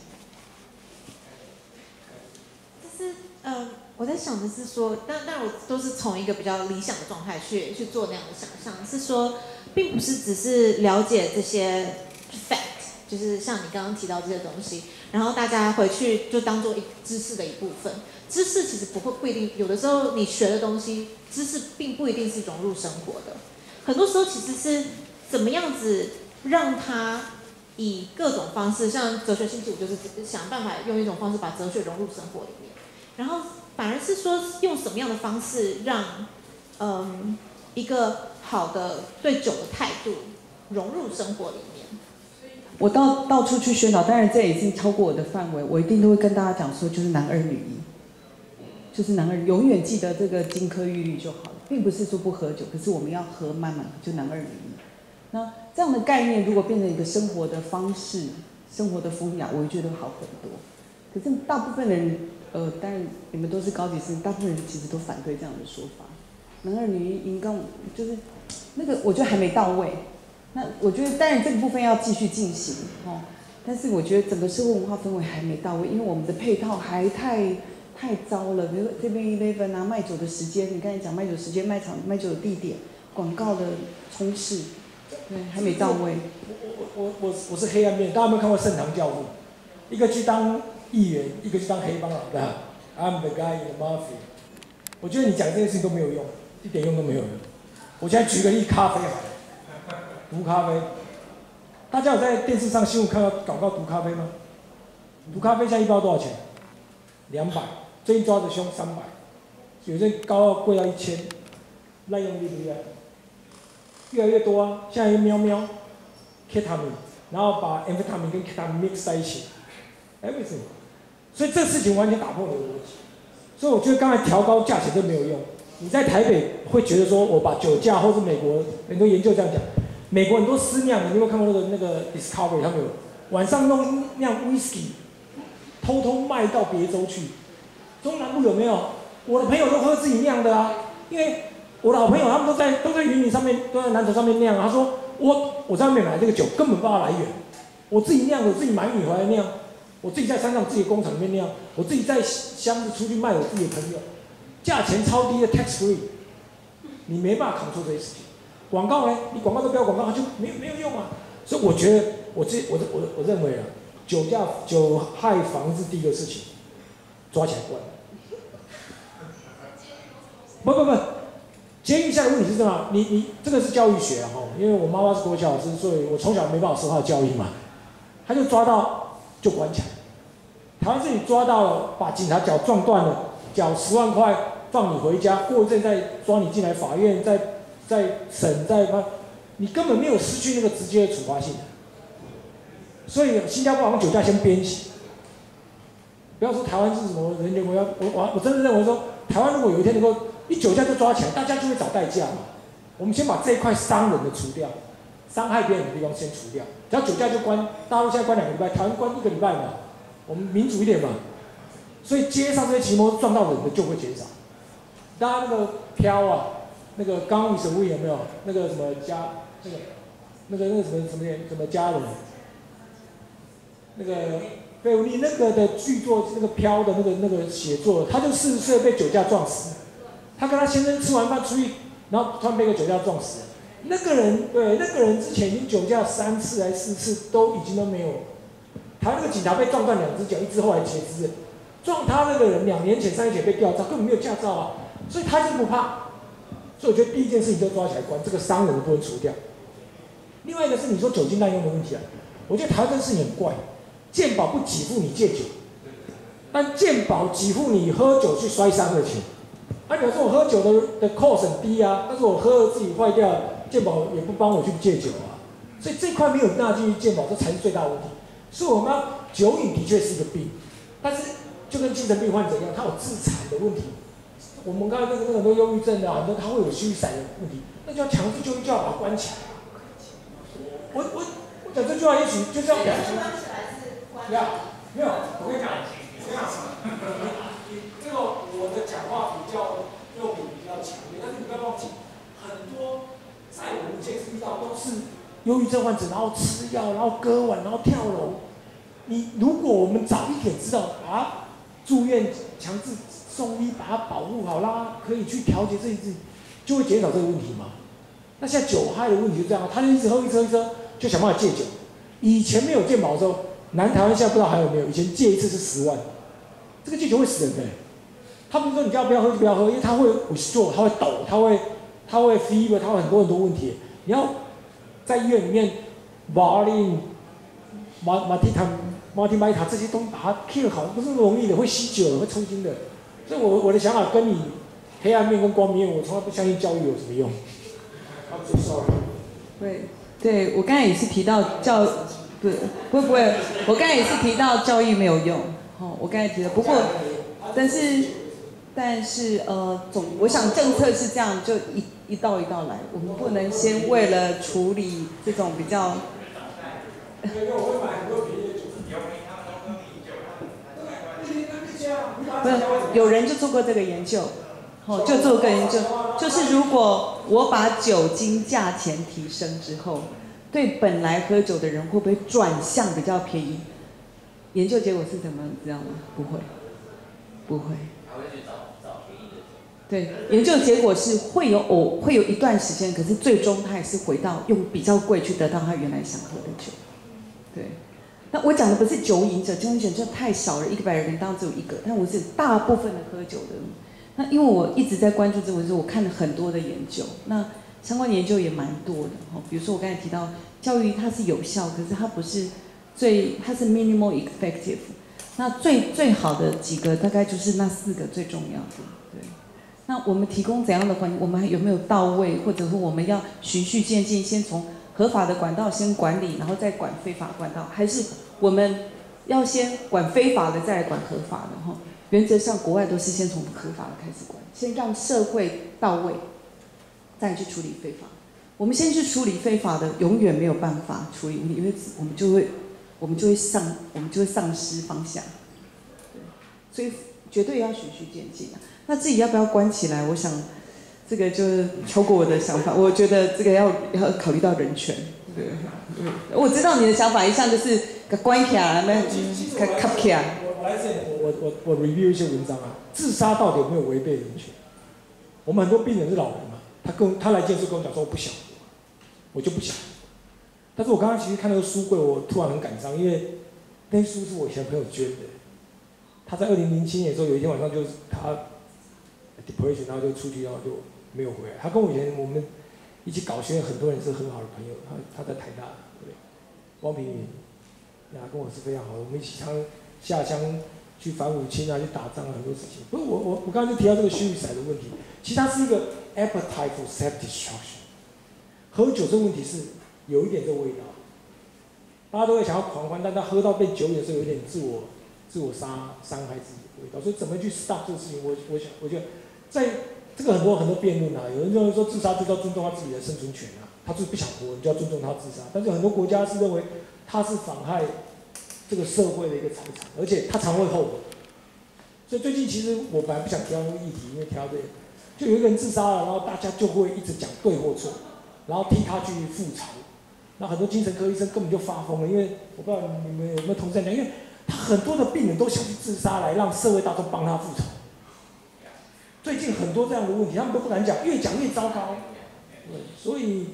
就是嗯。我在想的是说，但但我都是从一个比较理想的状态去去做那样的想象，是说，并不是只是了解这些 fact， 就是像你刚刚提到这些东西，然后大家回去就当做一知识的一部分。知识其实不会不一定，有的时候你学的东西，知识并不一定是融入生活的。很多时候其实是怎么样子让它以各种方式，像哲学星期五就是想办法用一种方式把哲学融入生活里面，然后反而是说用什么样的方式让嗯一个好的对酒的态度融入生活里面。 我到到处去宣导，当然这已经超过我的范围，我一定都会跟大家讲说，就是男二女一，就是男二，永远记得这个金科玉律就好了，并不是说不喝酒，可是我们要喝慢慢，就男二女一。那这样的概念如果变成一个生活的方式、生活的风雅，我会觉得好很多。可是大部分人，呃，当然你们都是高级生，大部分人其实都反对这样的说法。男二女一，应该就是那个，我觉得还没到位。那我觉得当然这个部分要继续进行哦，但是我觉得整个社会文化氛围还没到位，因为我们的配套还太太糟了。比如这边 eleven 啊，卖酒的时间，你刚才讲卖酒时间、卖场、卖酒的地点、广告的充斥，对，还没到位。 我我我我是黑暗面，大家有没有看过《盛唐教父》？一个去当议员，一个去当黑帮老大。I'm the guy in the mafia。我觉得你讲这件事情都没有用，一点用都没有。我现在举个例，咖啡好了。毒咖啡，大家有在电视上新闻看到广告毒咖啡吗？毒咖啡现在一包多少钱？两百，最近抓的凶三百，有些高到贵到一千，滥用率不对？越来越多啊！现在有喵喵 ，ketamine， 然后把 amphetamine 跟 ketamine mix 在一起 ，everything， 所以这事情完全打破你的逻辑。所以我觉得刚才调高价钱都没有用。你在台北会觉得说，我把酒价，或是美国很多研究这样讲。美国很多私酿，你有没有看过那个那个 Discovery？ 他们有晚上弄酿 whisky， 偷偷卖到别州去。中南部有没有？我的朋友都喝自己酿的啊，因为我的好朋友他们都在都在云林上面，都在南投上面酿。他说我我在外面买这个酒根本不知道来源，我自己酿的，我自己买米回来酿，我自己在山上自己的工厂里面酿，我自己在箱子出去卖我自己的朋友，价钱超低的 tax free， 你没办法扛出这些事情。广告呢？你广告都不要广告，它就没有没有用啊。所以我觉得，我这我我我认为啊，酒驾酒害防治第一个事情，抓起来关。不不不，监狱下的问题是这样，你你这个是教育学啊哈，因为我妈妈是国小老师，所以我从小没办法受她的教育嘛，他就抓到就关起来。台湾是你抓到了，把警察脚撞断了，缴十万块放你回家，过一阵再抓你进来法院再。在审在判，你根本没有失去那个直接的处罚性。所以新加坡好像酒驾先编辑，不要说台湾是什么人权国家，我我我真的认为说，台湾如果有一天能够一酒驾就抓起来，大家就会找代驾嘛。我们先把这一块伤人的除掉，伤害别人的地方先除掉。只要酒驾就关，大陆现在关两个礼拜，台湾关一个礼拜嘛，我们民主一点嘛。所以街上这些骑摩托撞到人的就会减少。大家那个飘啊。那个刚与神位有没有？那个什么家，那个那个那个什么什么什么家人？那个贝武利那个的剧作，那个飘的那个那个写作，他就四十岁被酒驾撞死。他跟他先生吃完饭出去，然后突然被个酒驾撞死。那个人对那个人之前已经酒驾三次还是四次，都已经都没有。他那个警察被撞断两只脚，一只后来截肢。撞他那个人两年前、三年前被吊照，根本没有驾照啊，所以他就不怕。所以我觉得第一件事情就抓起来关，这个伤人的部分除掉。另外一个是你说酒精滥用的问题啊，我觉得台湾这个事情很怪，健保不给付你戒酒，但健保给付你喝酒去摔伤的钱。啊，比如说我喝酒的的 cost 很低啊，但是我喝了自己坏掉，健保也不帮我去戒酒啊，所以这块没有纳进去健保，这才是最大的问题。所以我们要酒瘾的确是一个病，但是就跟精神病患者一样，他有自残的问题。我们刚才那个那个很多忧郁症的、啊，很多他会有虚散的问题，那就要强制就医，就要把它关起来。我我我讲这句话，也许就是要表示，没有没有，我跟你讲，这样，这个我的讲话比较用语比较强烈，但是你不要忘记，很多在我们这次遇到都是忧郁症患者，然后吃药，然后割腕，然后跳楼。你如果我们早一点知道啊，住院强制。送医把它保护好，让它可以去调节自己自己，就会减少这个问题嘛。那现在酒害的问题就这样，他就一直喝一直喝一直喝，就想办法戒酒。 以前没有健保的时候，南台湾现在不知道还有没有，以前戒一次是十万，这个戒酒会死人的。他不是说你叫不要喝就不要喝，因为它会withdraw，它会抖，它会它会 fever， 它会很多很多问题。你要在医院里面 ，Varlin、马马蒂塔、马蒂麦塔这些东西把它 kill 好，不是那么容易的，会吸酒的，会抽筋的。所以我我的想法跟你黑暗面跟光明面，我从来不相信教育有什么用。I'm so sorry。 对，对我刚才也是提到教，不不不会，我刚才也是提到教育没有用，哦，我刚才提到，不过，但是。但是呃，总我想政策是这样，就一一道一道来，我们不能先为了处理这种比较。不是，有人就做过这个研究，哦，就做个研究，就是如果我把酒精价钱提升之后，对本来喝酒的人会不会转向比较便宜？研究结果是什么？你知道吗？不会，不会。对，研究结果是会有偶会有一段时间，可是最终他还是回到用比较贵去得到他原来想喝的酒。对，那我讲的不是酒瘾者，酒瘾者真的太少了，一个百人当中只有一个，但我是大部分的喝酒的人。那因为我一直在关注这个，我看了很多的研究，那相关的研究也蛮多的哈。比如说我刚才提到教育它是有效，可是它不是最，它是 minimal effective。那最最好的几个大概就是那四个最重要的，对。那我们提供怎样的环境？我们还有没有到位？或者说我们要循序渐进，先从合法的管道先管理，然后再管非法管道，还是我们要先管非法的，再来管合法的？哈，原则上国外都是先从合法的开始管，先让社会到位，再去处理非法。我们先去处理非法的，永远没有办法处理问题，因为我们就会，我们就会丧，我们就会丧失方向。对，所以绝对要循序渐进啊。那自己要不要关起来？我想，这个就是超过我的想法。我觉得这个要要考虑到人权。对，嗯，我知道你的想法一向就是给关起来，那给卡起来。 我来这里，我我我 review 一些文章啊，自杀到底有没有违背人权？我们很多病人是老人嘛，他跟他来见识跟我讲说我不想活，我就不想。但是我刚刚其实看那个书柜，我突然很感伤，因为那书是我以前朋友捐的。他在二零零七年的时候，有一天晚上就是他。depression， 然后就出去，然后就没有回来。他跟我以前我们一起搞学院，很多人是很好的朋友。他他在台大，对，汪平宇，呀，跟我是非常好的。我们一起常下乡去反五清啊，去打仗啊，很多事情。不是我我我刚才就提到这个虚与骰的问题，其实它是一个 appetite for self-destruction。喝酒这个问题是有一点这个味道，大家都会想要狂欢，但他喝到变酒瘾的时候，有点自我自我杀伤害自己的味道。所以怎么去 stop 这个事情，我我想我觉得。在这个很多很多辩论啊，有人认为说自杀就是要尊重他自己的生存权啊，他就是不想活，你就要尊重他自杀。但是很多国家是认为他是妨害这个社会的一个财产，而且他常会后悔。所以最近其实我本来不想提到那个议题，因为提到这个，就有一个人自杀了，然后大家就会一直讲对或错，然后替他去复仇。那很多精神科医生根本就发疯了，因为我不知道你们有没有同事讲，因为他很多的病人都想去自杀来让社会大众帮他复仇。最近很多这样的问题，他们都不敢讲，越讲越糟糕。对，所以，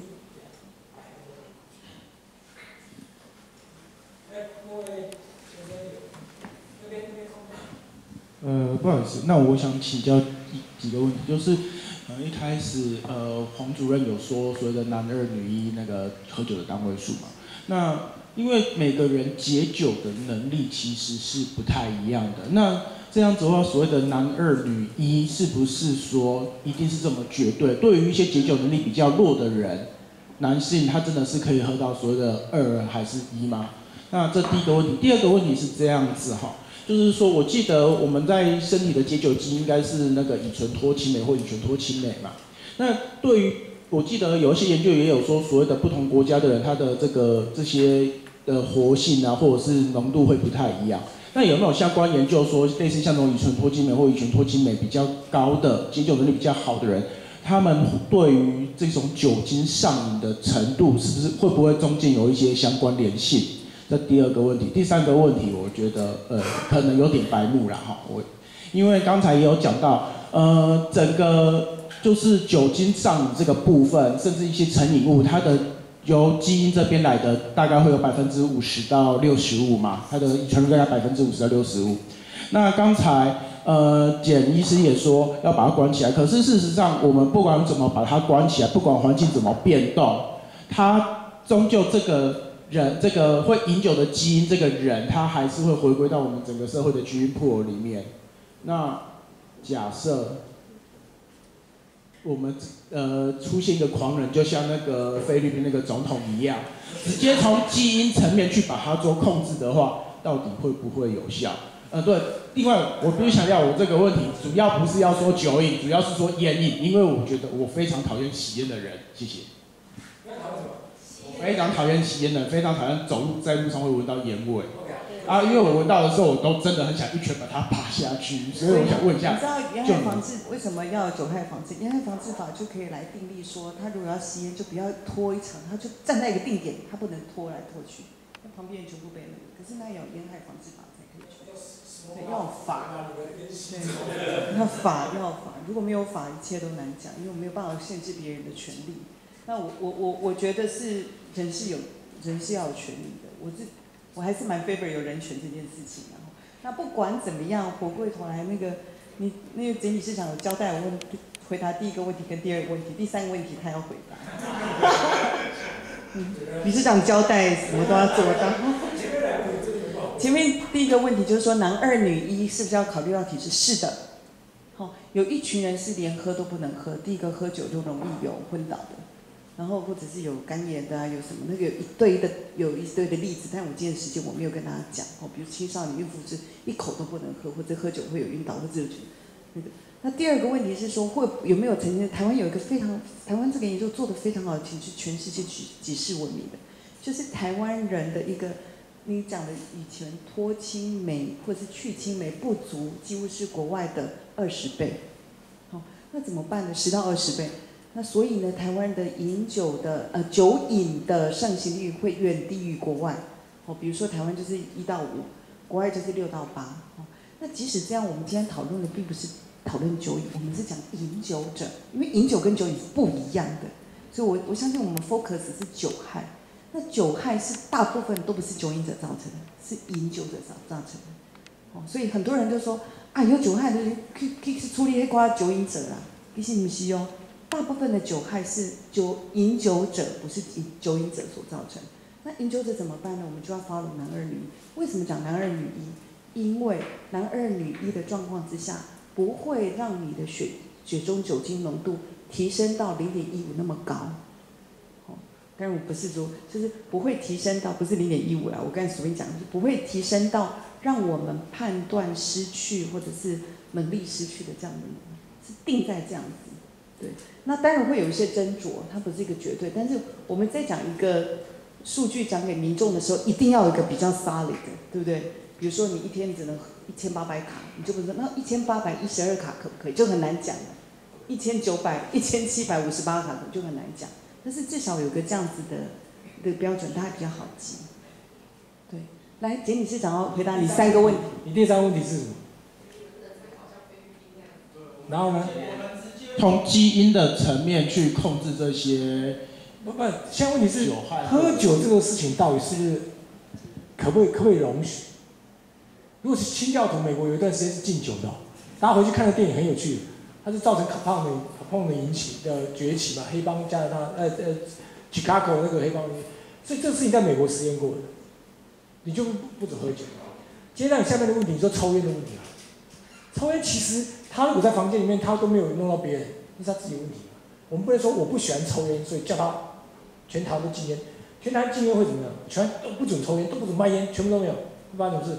呃，不好意思，那我想请教几个问题，就是，呃，一开始呃黄主任有说所谓的男二女一那个喝酒的单位数嘛，那因为每个人解酒的能力其实是不太一样的，那。这样子的话，所谓的男二女一，是不是说一定是这么绝对？对于一些解酒能力比较弱的人，男性他真的是可以喝到所谓的二还是一吗？那这第一个问题。第二个问题是这样子哈，就是说我记得我们在身体的解酒基应该是那个乙醇脱氢酶或乙醇脱氢酶嘛。那对于我记得有一些研究也有说，所谓的不同国家的人，他的这个这些的活性啊，或者是浓度会不太一样。那有没有相关研究说，类似像这种乙醇脱氢酶或乙醇脱氢酶比较高的、解酒能力比较好的人，他们对于这种酒精上瘾的程度，是不是会不会中间有一些相关联性？这第二个问题。第三个问题，我觉得呃可能有点白目啦哈，我因为刚才也有讲到，呃整个就是酒精上瘾这个部分，甚至一些成瘾物，它的由基因这边来的大概会有百分之五十到六十五嘛，它的遗传率大概百分之五十到六十五。那刚才呃简医师也说要把它关起来，可是事实上我们不管怎么把它关起来，不管环境怎么变动，它终究这个人这个会饮酒的基因，这个人他还是会回归到我们整个社会的基因库里面。那假设我们呃出现一个狂人，就像那个菲律宾那个总统一样，直接从基因层面去把它做控制的话，到底会不会有效？呃，对。另外，我必须强调，我这个问题主要不是要说酒瘾，主要是说烟瘾，因为我觉得我非常讨厌吸烟的人。谢谢。我非常讨厌吸烟的人，非常讨厌走路在路上会闻到烟味。啊，因为我闻到的时候，我都真的很想一拳把它扒下去，所以我想问一下， 你知道烟害防治为什么要有酒害防治？烟害防治法就可以来订立说，他如果要吸烟，就不要拖一场，他就站在一个定点，他不能拖来拖去，那旁边人全部被那个。可是那有烟害防治法才可以去，对，要法，对，要法要法，如果没有法，一切都难讲，因为我没有办法限制别人的权利。那我我我我觉得是人是有人是要有权利的，我是。我还是蛮 favor 有人权这件事情啊。那不管怎么样，回过头来那个你那个简理事长有交代我问回答第一个问题跟第二个问题，第三个问题他要回答。嗯，理事长交代什么都要做到。前面第一个问题就是说男二女一是不是要考虑到体质？是的。好、哦，有一群人是连喝都不能喝，第一个喝酒就容易有昏倒的。然后或者是有肝炎的啊，有什么那个有一堆的有一堆的例子，但我今天的时间我没有跟大家讲哦。比如青少年孕妇是一口都不能喝，或者喝酒会有晕倒，或者有那个。那第二个问题是说，会有没有曾经台湾有一个非常台湾这个研究做得非常好，其实全世界举举世闻名的，就是台湾人的一个你讲的以前脱青酶或者是去青酶不足，几乎是国外的二十倍。好、哦，那怎么办呢？十到二十倍。那所以呢，台湾的饮酒的呃酒瘾的盛行率会远低于国外，哦，比如说台湾就是一到五，国外就是六到八，哦，那即使这样，我们今天讨论的并不是讨论酒瘾，我们是讲饮酒者，因为饮酒跟酒瘾是不一样的，所以我我相信我们 focus 是酒害，那酒害是大部分都不是酒瘾者造成的，是饮酒者造造成的，哦，所以很多人就说啊，有酒害的去去去处理那挂酒瘾者啦，其实不是哦。大部分的酒害是酒饮酒者，不是酒瘾者所造成。那饮酒者怎么办呢？我们就要 follow 男二女一。为什么讲男二女一？因为男二女一的状况之下，不会让你的血血中酒精浓度提升到零点一五那么高。哦，当然我不是说，就是不会提升到不是零点一五啦。我刚才随便讲，不会提升到让我们判断失去或者是能力失去的这样的，是定在这样子。对，那当然会有一些斟酌，它不是一个绝对。但是我们在讲一个数据讲给民众的时候，一定要有一个比较 solid 的，对不对？比如说你一天只能一千八百卡，你就不说那一千八百一十二卡可不可以？就很难讲了。一千九百、一千七百五十八卡就很难讲。但是至少有个这样子的的标准，它比较好记。对，来，简理事长要回答你三个问题。 你第三个问题是什么？然后呢？ 从基因的层面去控制这些， 不不，现在问题是喝酒这个事情到底是不是可不可以可不可以容许？如果是清教徒，美国有一段时间是禁酒的，大家回去看的电影很有趣，它是造成卡胖的卡胖的引起的崛起嘛，黑帮加拿大呃呃 Chicago 那个黑帮，所以这个事情在美国实验过的，你就不不准喝酒。接下来下面的问题，你说抽烟的问题啊，抽烟其实。他如果在房间里面，他都没有弄到别人，那是他自己的问题。我们不能说我不喜欢抽烟，所以叫他全台都禁烟。全台禁烟会怎么样？全都不准抽烟，都不准卖烟，全部都没有，会发生什么事？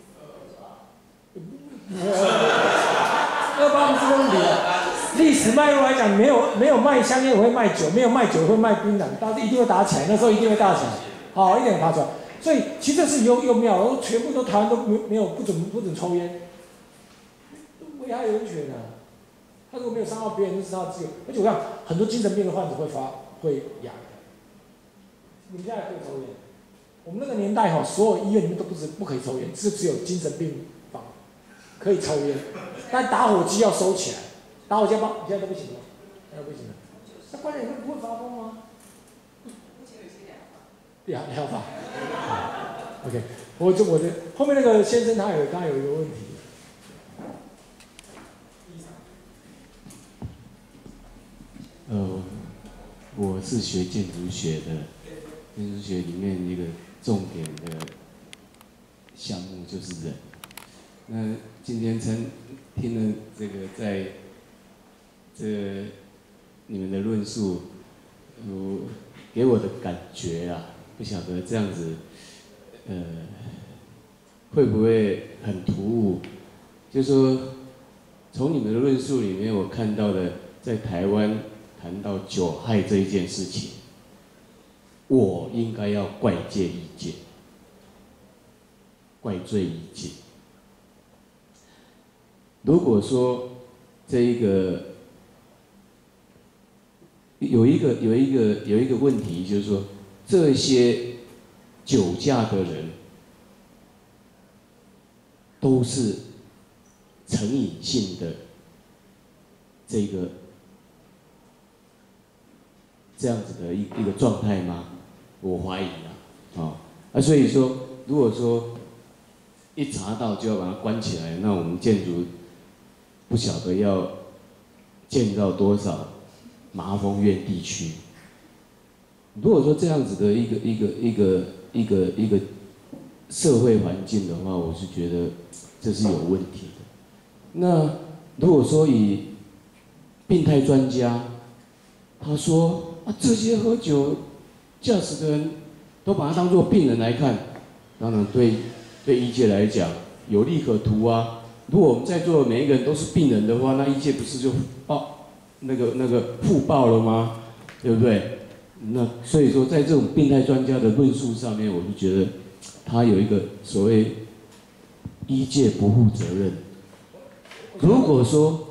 二八不是问题了。历史脉络来讲，没有没有卖香烟，我会卖酒；没有卖酒，会卖槟榔，大家一定会打起来。那时候一定会打起来，好，一点爬出来。所以其实这是又又妙了，全部都台湾都没没有不准不准抽烟。危害人权啊！他如果没有伤到别人，那是他的自由。而且我讲，很多精神病的患者会发会哑的。你们现在可以抽烟，我们那个年代哈，所有医院里面都不是不可以抽烟，只只有精神病房可以抽烟，但打火机要收起来。打火机包，你现在都不行了，现在不行了。那关键你会不会发疯吗？ 疗疗法。OK， 我就我的后面那个先生他有刚刚有一个问题。 呃，我是学建筑学的，建筑学里面一个重点的项目就是人。那今天听听了这个在这个你们的论述，呃，给我的感觉啊，不晓得这样子，呃，会不会很突兀？就说从你们的论述里面，我看到的在台湾谈到酒害这一件事情，我应该要怪戒一戒，怪罪一戒。如果说这一个有一个有一个有一个问题，就是说这些酒驾的人都是成瘾性的这个这样子的一一个状态吗？我怀疑啊，啊，啊，所以说如果说一查到就要把它关起来，那我们建筑不晓得要建造多少麻风院地区。如果说这样子的一个一个一个一个一个社会环境的话，我是觉得这是有问题的。那如果说以病态专家，他说啊，这些喝酒驾驶的人都把他当作病人来看，当然对对医界来讲有利可图啊。如果我们在座的每一个人都是病人的话，那医界不是就报那个那个互报了吗？对不对？那所以说，在这种病态专家的论述上面，我就觉得他有一个所谓医界不负责任。如果说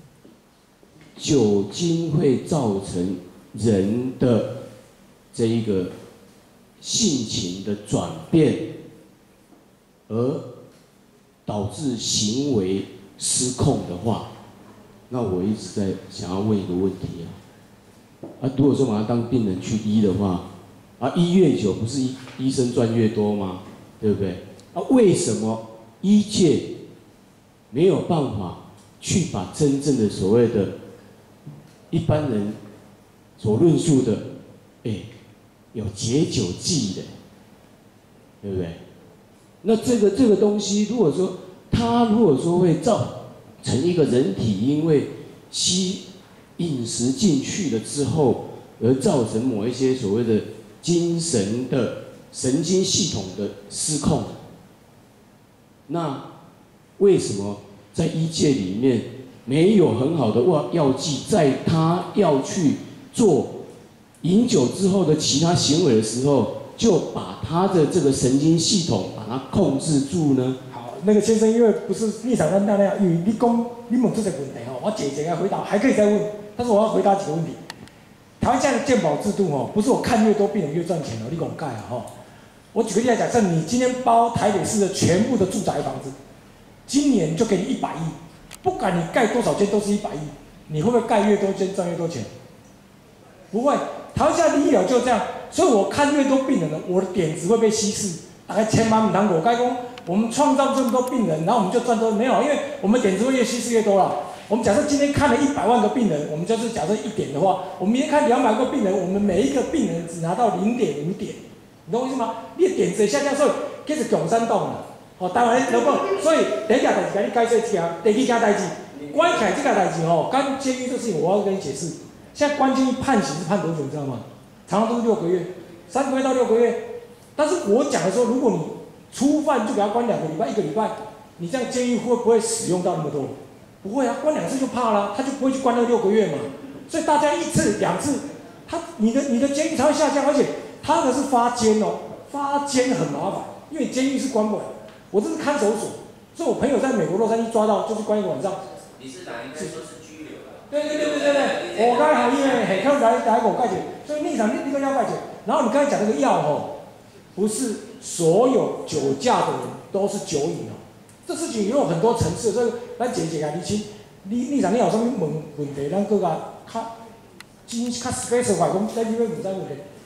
酒精会造成人的这一个性情的转变，而导致行为失控的话，那我一直在想要问一个问题啊，啊，如果说把他当病人去医的话，啊，医越久不是医医生赚越多吗？对不对？啊，为什么医界没有办法去把真正的所谓的一般人所论述的，哎，有解酒剂的，对不对？那这个这个东西，如果说它如果说会造成一个人体因为吸饮食进去了之后，而造成某一些所谓的精神的神经系统的失控，那为什么在医界里面没有很好的药剂，在他要去做饮酒之后的其他行为的时候，就把他的这个神经系统把它控制住呢？ 好，那个先生，因为不是立场跟那样，因为你讲你问这个问题哦，我姐姐来回答，还可以再问，但是我要回答几个问题。台湾现在的健保制度哦，不是我看越多病人越赚钱哦，你讲盖啊哈。我举个例来讲，像你今天包台北市的全部的住宅房子，今年就给你一百亿，不管你盖多少间都是一百亿，你会不会盖越多间赚越多钱？不会。台湾现在的医疗就这样，所以我看越多病人呢，我的点子会被稀释。大概千万不能我该讲，我们创造这么多病人，然后我们就赚多没有，因为我们点子会越稀释越多了。我们假设今天看了一百万个病人，我们就是假设一点的话，我们明天看两百个病人，我们每一个病人只拿到零点五点，你懂我意思吗？你的点子下降，所以开始穷山洞了。哦，当然如果所以第一件代志给你解释一下，第二件代志，关起来这个代志哦，关监狱这事情我要跟你解释。现在关监狱判刑是判多久，你知道吗？常常都是六个月，三个月到六个月。但是我讲的说，如果你初犯就给他关两个礼拜、一个礼拜，你这样监狱会不会使用到那么多？不会啊，关两次就怕了，他就不会去关那六个月嘛。所以大家一次、两次，他你的你的监狱才会下降，而且他的是发监哦，发监很麻烦，因为监狱是关不了。我这是看守所，所以我朋友在美国洛杉矶抓到，就是关一个晚上。 你是哪应该说是拘留了？ 对对对对对对，我刚才因为很看来来我盖解，所以立场你你个要盖解。然后你刚才讲那个药哦，不是所有酒驾的人都是酒瘾哦，这事情也有很多层次，所以咱解解啊，你请你立场你有什么问问题，咱搁个较真较 special 话讲，咱你要问咱问题，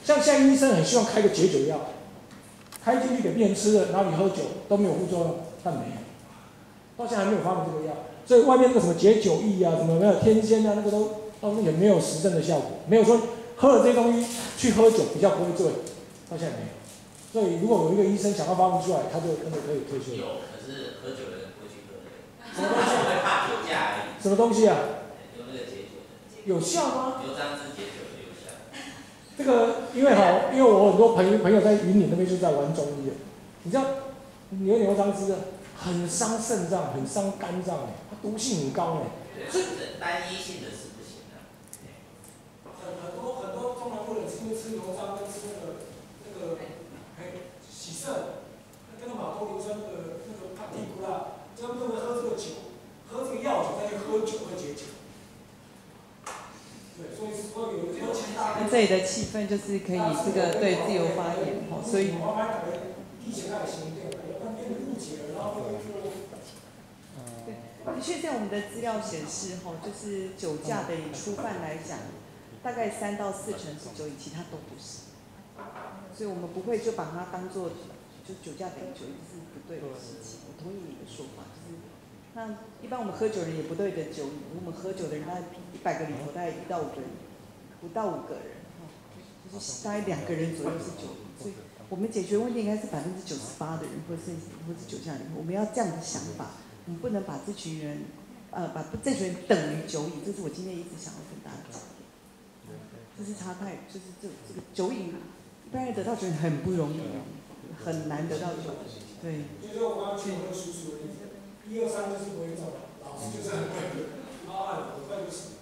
像现在医生很希望开个解酒药，开进去给病人吃了，然后你喝酒都没有副作用，但没有，到现在还没有发明这个药。所以外面那个什么解酒液啊，什么没有天仙啊，那个都到也没有实证的效果，没有说喝了这些东西去喝酒比较不会醉，到现在没有。所以如果有一个医生想要发明出来，他就真的可以退休。 有，可是喝酒的人不会去喝的。什么东西？会怕酒驾而已。 什么东西啊？ 有那个解酒的。 有效吗？ 牛樟芝解酒的有效。 这个因为哈，因为我很多朋友朋友在云林那边就在玩中医的，你知道牛牛樟芝很伤肾脏，很伤肝脏哎，它毒性很高哎。 对，是单一性的是不行的。 很很多很多中南部人是因为吃牛樟跟吃那个那个哎洗肾，跟那马多硫酸那个那个帕地库拉，专门喝这个酒，喝这个药酒再去喝酒喝解酒。对，所以所以有尤其大。 这里的气氛就是可以这个对自由发言哈，所以。的确，在我们的资料显示，哈，就是酒驾的以初犯来讲，大概三到四成是酒瘾，其他都不是。所以我们不会就把它当做就酒驾等于酒瘾是不对的事情。我同意你的说法，就是那一般我们喝酒人也不对的酒瘾，我们喝酒的人大概一百个里头大概一到五个人，不到五个人，哈，就是大概两个人左右是酒瘾，所以我们解决问题应该是百分之九十八的人，或是或是酒驾人，我们要这样的想法。我们不能把这群人，呃，把这群人等于酒瘾，这是我今天一直想要跟大家讲的。这是差太，就是这这个酒瘾，一般人得到酒瘾很不容易，很难得到酒瘾。对。 就是我刚刚举我那叔叔的例子，一二三就是不会中，老师就是很会喝，妈按很快就死。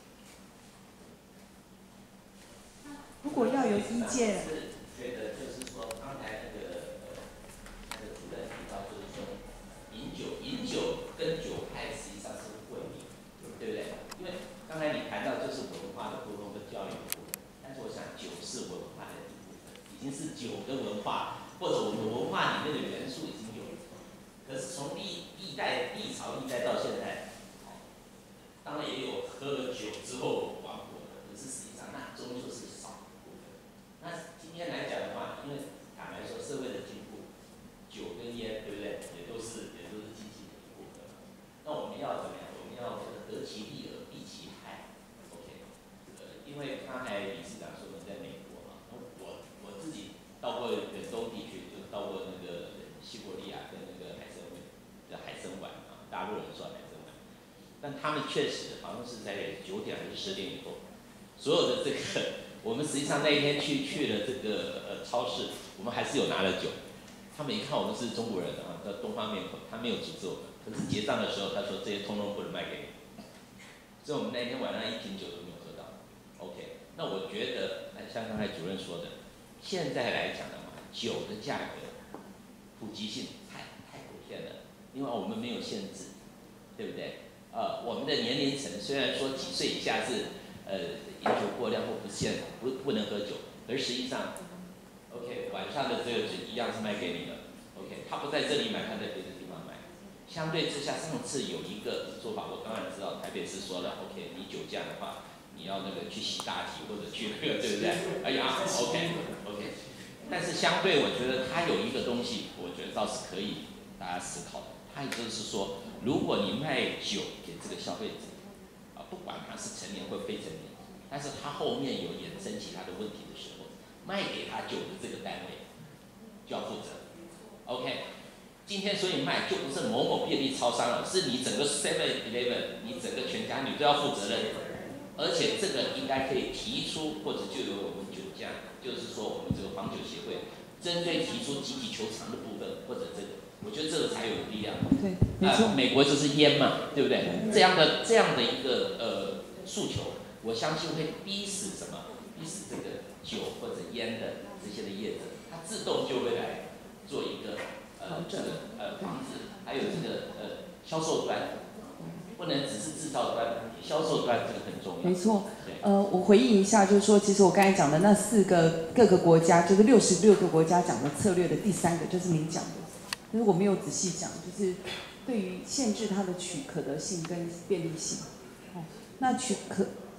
如果要有意见。 是觉得就是说，刚才那个那个主任提到，就是说。饮酒，饮酒跟酒害实际上是互为的，对不对？因为刚才你谈到就是文化的沟通跟教育的部分，但是我想酒是文化的一部分，已经是酒的文化，或者我们文化里面的元素已经有了。可是从历历代历朝历代到现在，当然也有喝了酒之后亡国的，可是实际上那终究是少部分。那今天来讲的话，因为坦白说社会的进步，酒跟烟，对不对？也都是。那我们要怎么样？我们要得其利而避其害 ，OK？ 呃，因为刚才理事长说你在美国嘛，我我自己到过远东地区，就到过那个西伯利亚跟那个海参崴的海参馆啊，大陆人说海参馆，但他们确实好像是在九点还是十点以后，所有的这个我们实际上那一天去去了这个呃超市，我们还是有拿了酒，他们一看我们是中国人啊，叫东方面孔，他没有阻止我们。可是结账的时候，他说这些通通不能卖给你，所以我们那天晚上一瓶酒都没有喝到。OK， 那我觉得，像刚才主任说的，现在来讲的话，酒的价格普及性太太普遍了，因为我们没有限制，对不对？呃，我们的年龄层虽然说几岁以下是呃饮酒过量或不限不不能喝酒，而实际上 ，OK， 晚上的这个酒一样是卖给你的。OK， 他不在这里买，他在别的地方买。相对之下，上次有一个做法，我当然知道台北市说了 ，OK， 你酒驾的话，你要那个去洗大体或者去那个，对不对？哎呀 ，OK，OK。但是相对，我觉得它有一个东西，我觉得倒是可以大家思考的。它也就是说，如果你卖酒给这个消费者，啊，不管他是成年或非成年，但是他后面有衍生其他的问题的时候，卖给他酒的这个单位就要负责 ，OK。今天所以卖就不是某某便利超商了，是你整个 seven eleven， 你整个全家你都要负责任，而且这个应该可以提出，或者就由我们酒驾，就是说我们这个防酒协会针对提出集体求偿的部分，或者这个，我觉得这个才有力量。 对，没错、 呃。美国就是烟嘛，对不对？这样的这样的一个呃诉求，我相信会逼死什么？逼死这个酒或者烟的这些的业者，他自动就会来做一个。呃，这个呃房子，还有这个呃销售端，不能只是制造端，销售端这个很重要。 没错，呃，我回应一下，就是说，其实我刚才讲的那四个各个国家，就是六十六个国家讲的策略的第三个，就是您讲的，但是我没有仔细讲，就是对于限制它的取可得性跟便利性。哦，那取可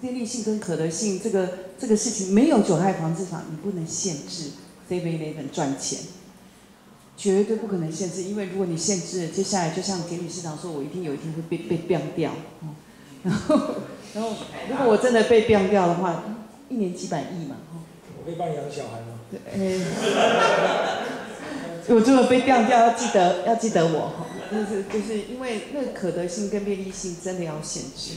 便利性跟可得性这个这个事情，没有酒害防治法，你不能限制 seven eleven 赚钱，绝对不可能限制，因为如果你限制了，接下来就像简理事长说，我一定有一天会被被 ban 掉，哦，然后然后如果我真的被 ban 掉的话，一年几百亿嘛，哦， 我可以帮你养小孩吗？ 对，哎，我如果被 ban 掉，要记得要记得我哈，就是就是因为那个可得性跟便利性真的要限制。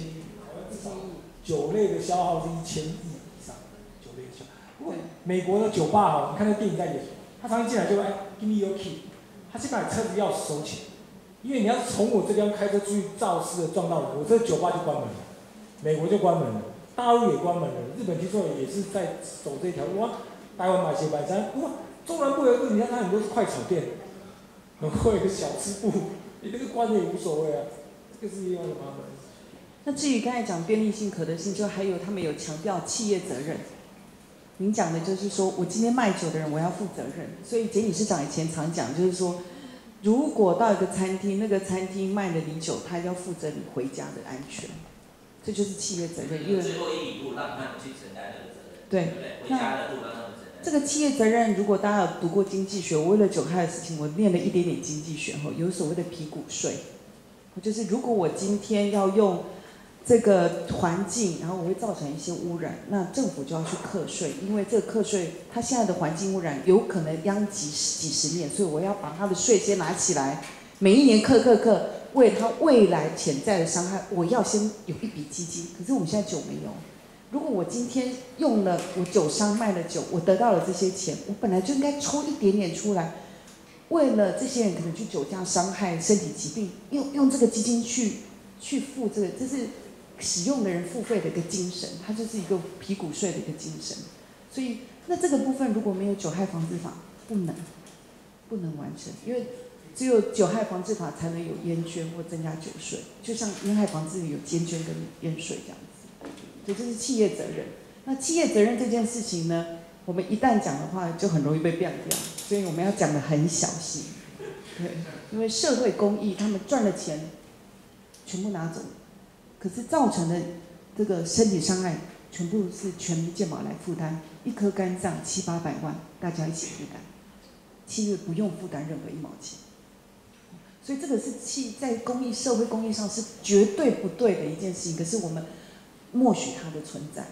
酒类的消耗是一千亿以上，酒类的消耗。不过美国的酒吧哦，你看那电影在演，他常一进来就哎 ，give me your key， 他先把你车子钥匙收起来，因为你要从我这边开车出去肇事的撞到我，我这个酒吧就关门了，美国就关门了，大陆也关门了，日本听说也是在走这条路啊，台湾买鞋买衫，不过中南部的路，你看它很多是快炒店，很会的小吃部，你这个关了也无所谓啊，这个是另外的麻烦。 那至于刚才讲便利性、可得性，就还有他们有强调企业责任。您讲的就是说我今天卖酒的人我要负责任，所以简理事长以前常讲，就是说，如果到一个餐厅，那个餐厅卖了你酒，他要负责你回家的安全，这就是企业责任。因为最后一里路让他们去承担这个责任， 对， 对不对？回家的路让他们承担。 这个企业责任，如果大家有读过经济学，我为了酒害的事情，我念了一点点经济学后，有所谓的皮股税，就是如果我今天要用这个环境，然后我会造成一些污染，那政府就要去课税，因为这个课税，它现在的环境污染有可能殃及几十年，所以我要把它的税先拿起来，每一年课课课，为它未来潜在的伤害，我要先有一笔基金。可是我们现在酒没有，如果我今天用了我酒商卖了酒，我得到了这些钱，我本来就应该抽一点点出来，为了这些人可能去酒驾伤害身体疾病，用用这个基金去去付这个，这是使用的人付费的一个精神，它就是一个皮股税的一个精神。所以那这个部分如果没有酒害防治法，不能不能完成，因为只有酒害防治法才能有烟捐或增加酒税，就像烟害防治有烟捐跟烟税这样子。所以这是企业责任。那企业责任这件事情呢，我们一旦讲的话，就很容易被变掉，所以我们要讲得很小心。对，因为社会公益，他们赚了钱，全部拿走。可是造成的这个身体伤害，全部是全民健保来负担，一颗肝脏七八百万，大家一起负担，企业不用负担任何一毛钱。所以这个是企在公益社会公益上是绝对不对的一件事情，可是我们默许它的存在。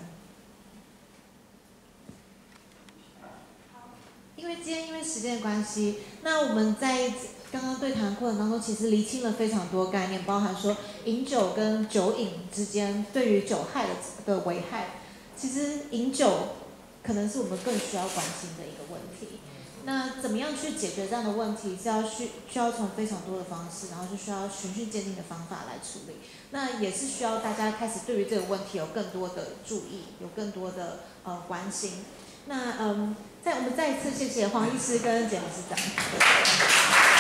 因为今天因为时间的关系，那我们在刚刚对谈过程当中，其实厘清了非常多概念，包含说饮酒跟酒瘾之间对于酒害的的危害。其实饮酒可能是我们更需要关心的一个问题。那怎么样去解决这样的问题，是要需需要从非常多的方式，然后是需要循序渐进的方法来处理。那也是需要大家开始对于这个问题有更多的注意，有更多的呃关心。那嗯，在我们再一次谢谢黄医师跟简理事长。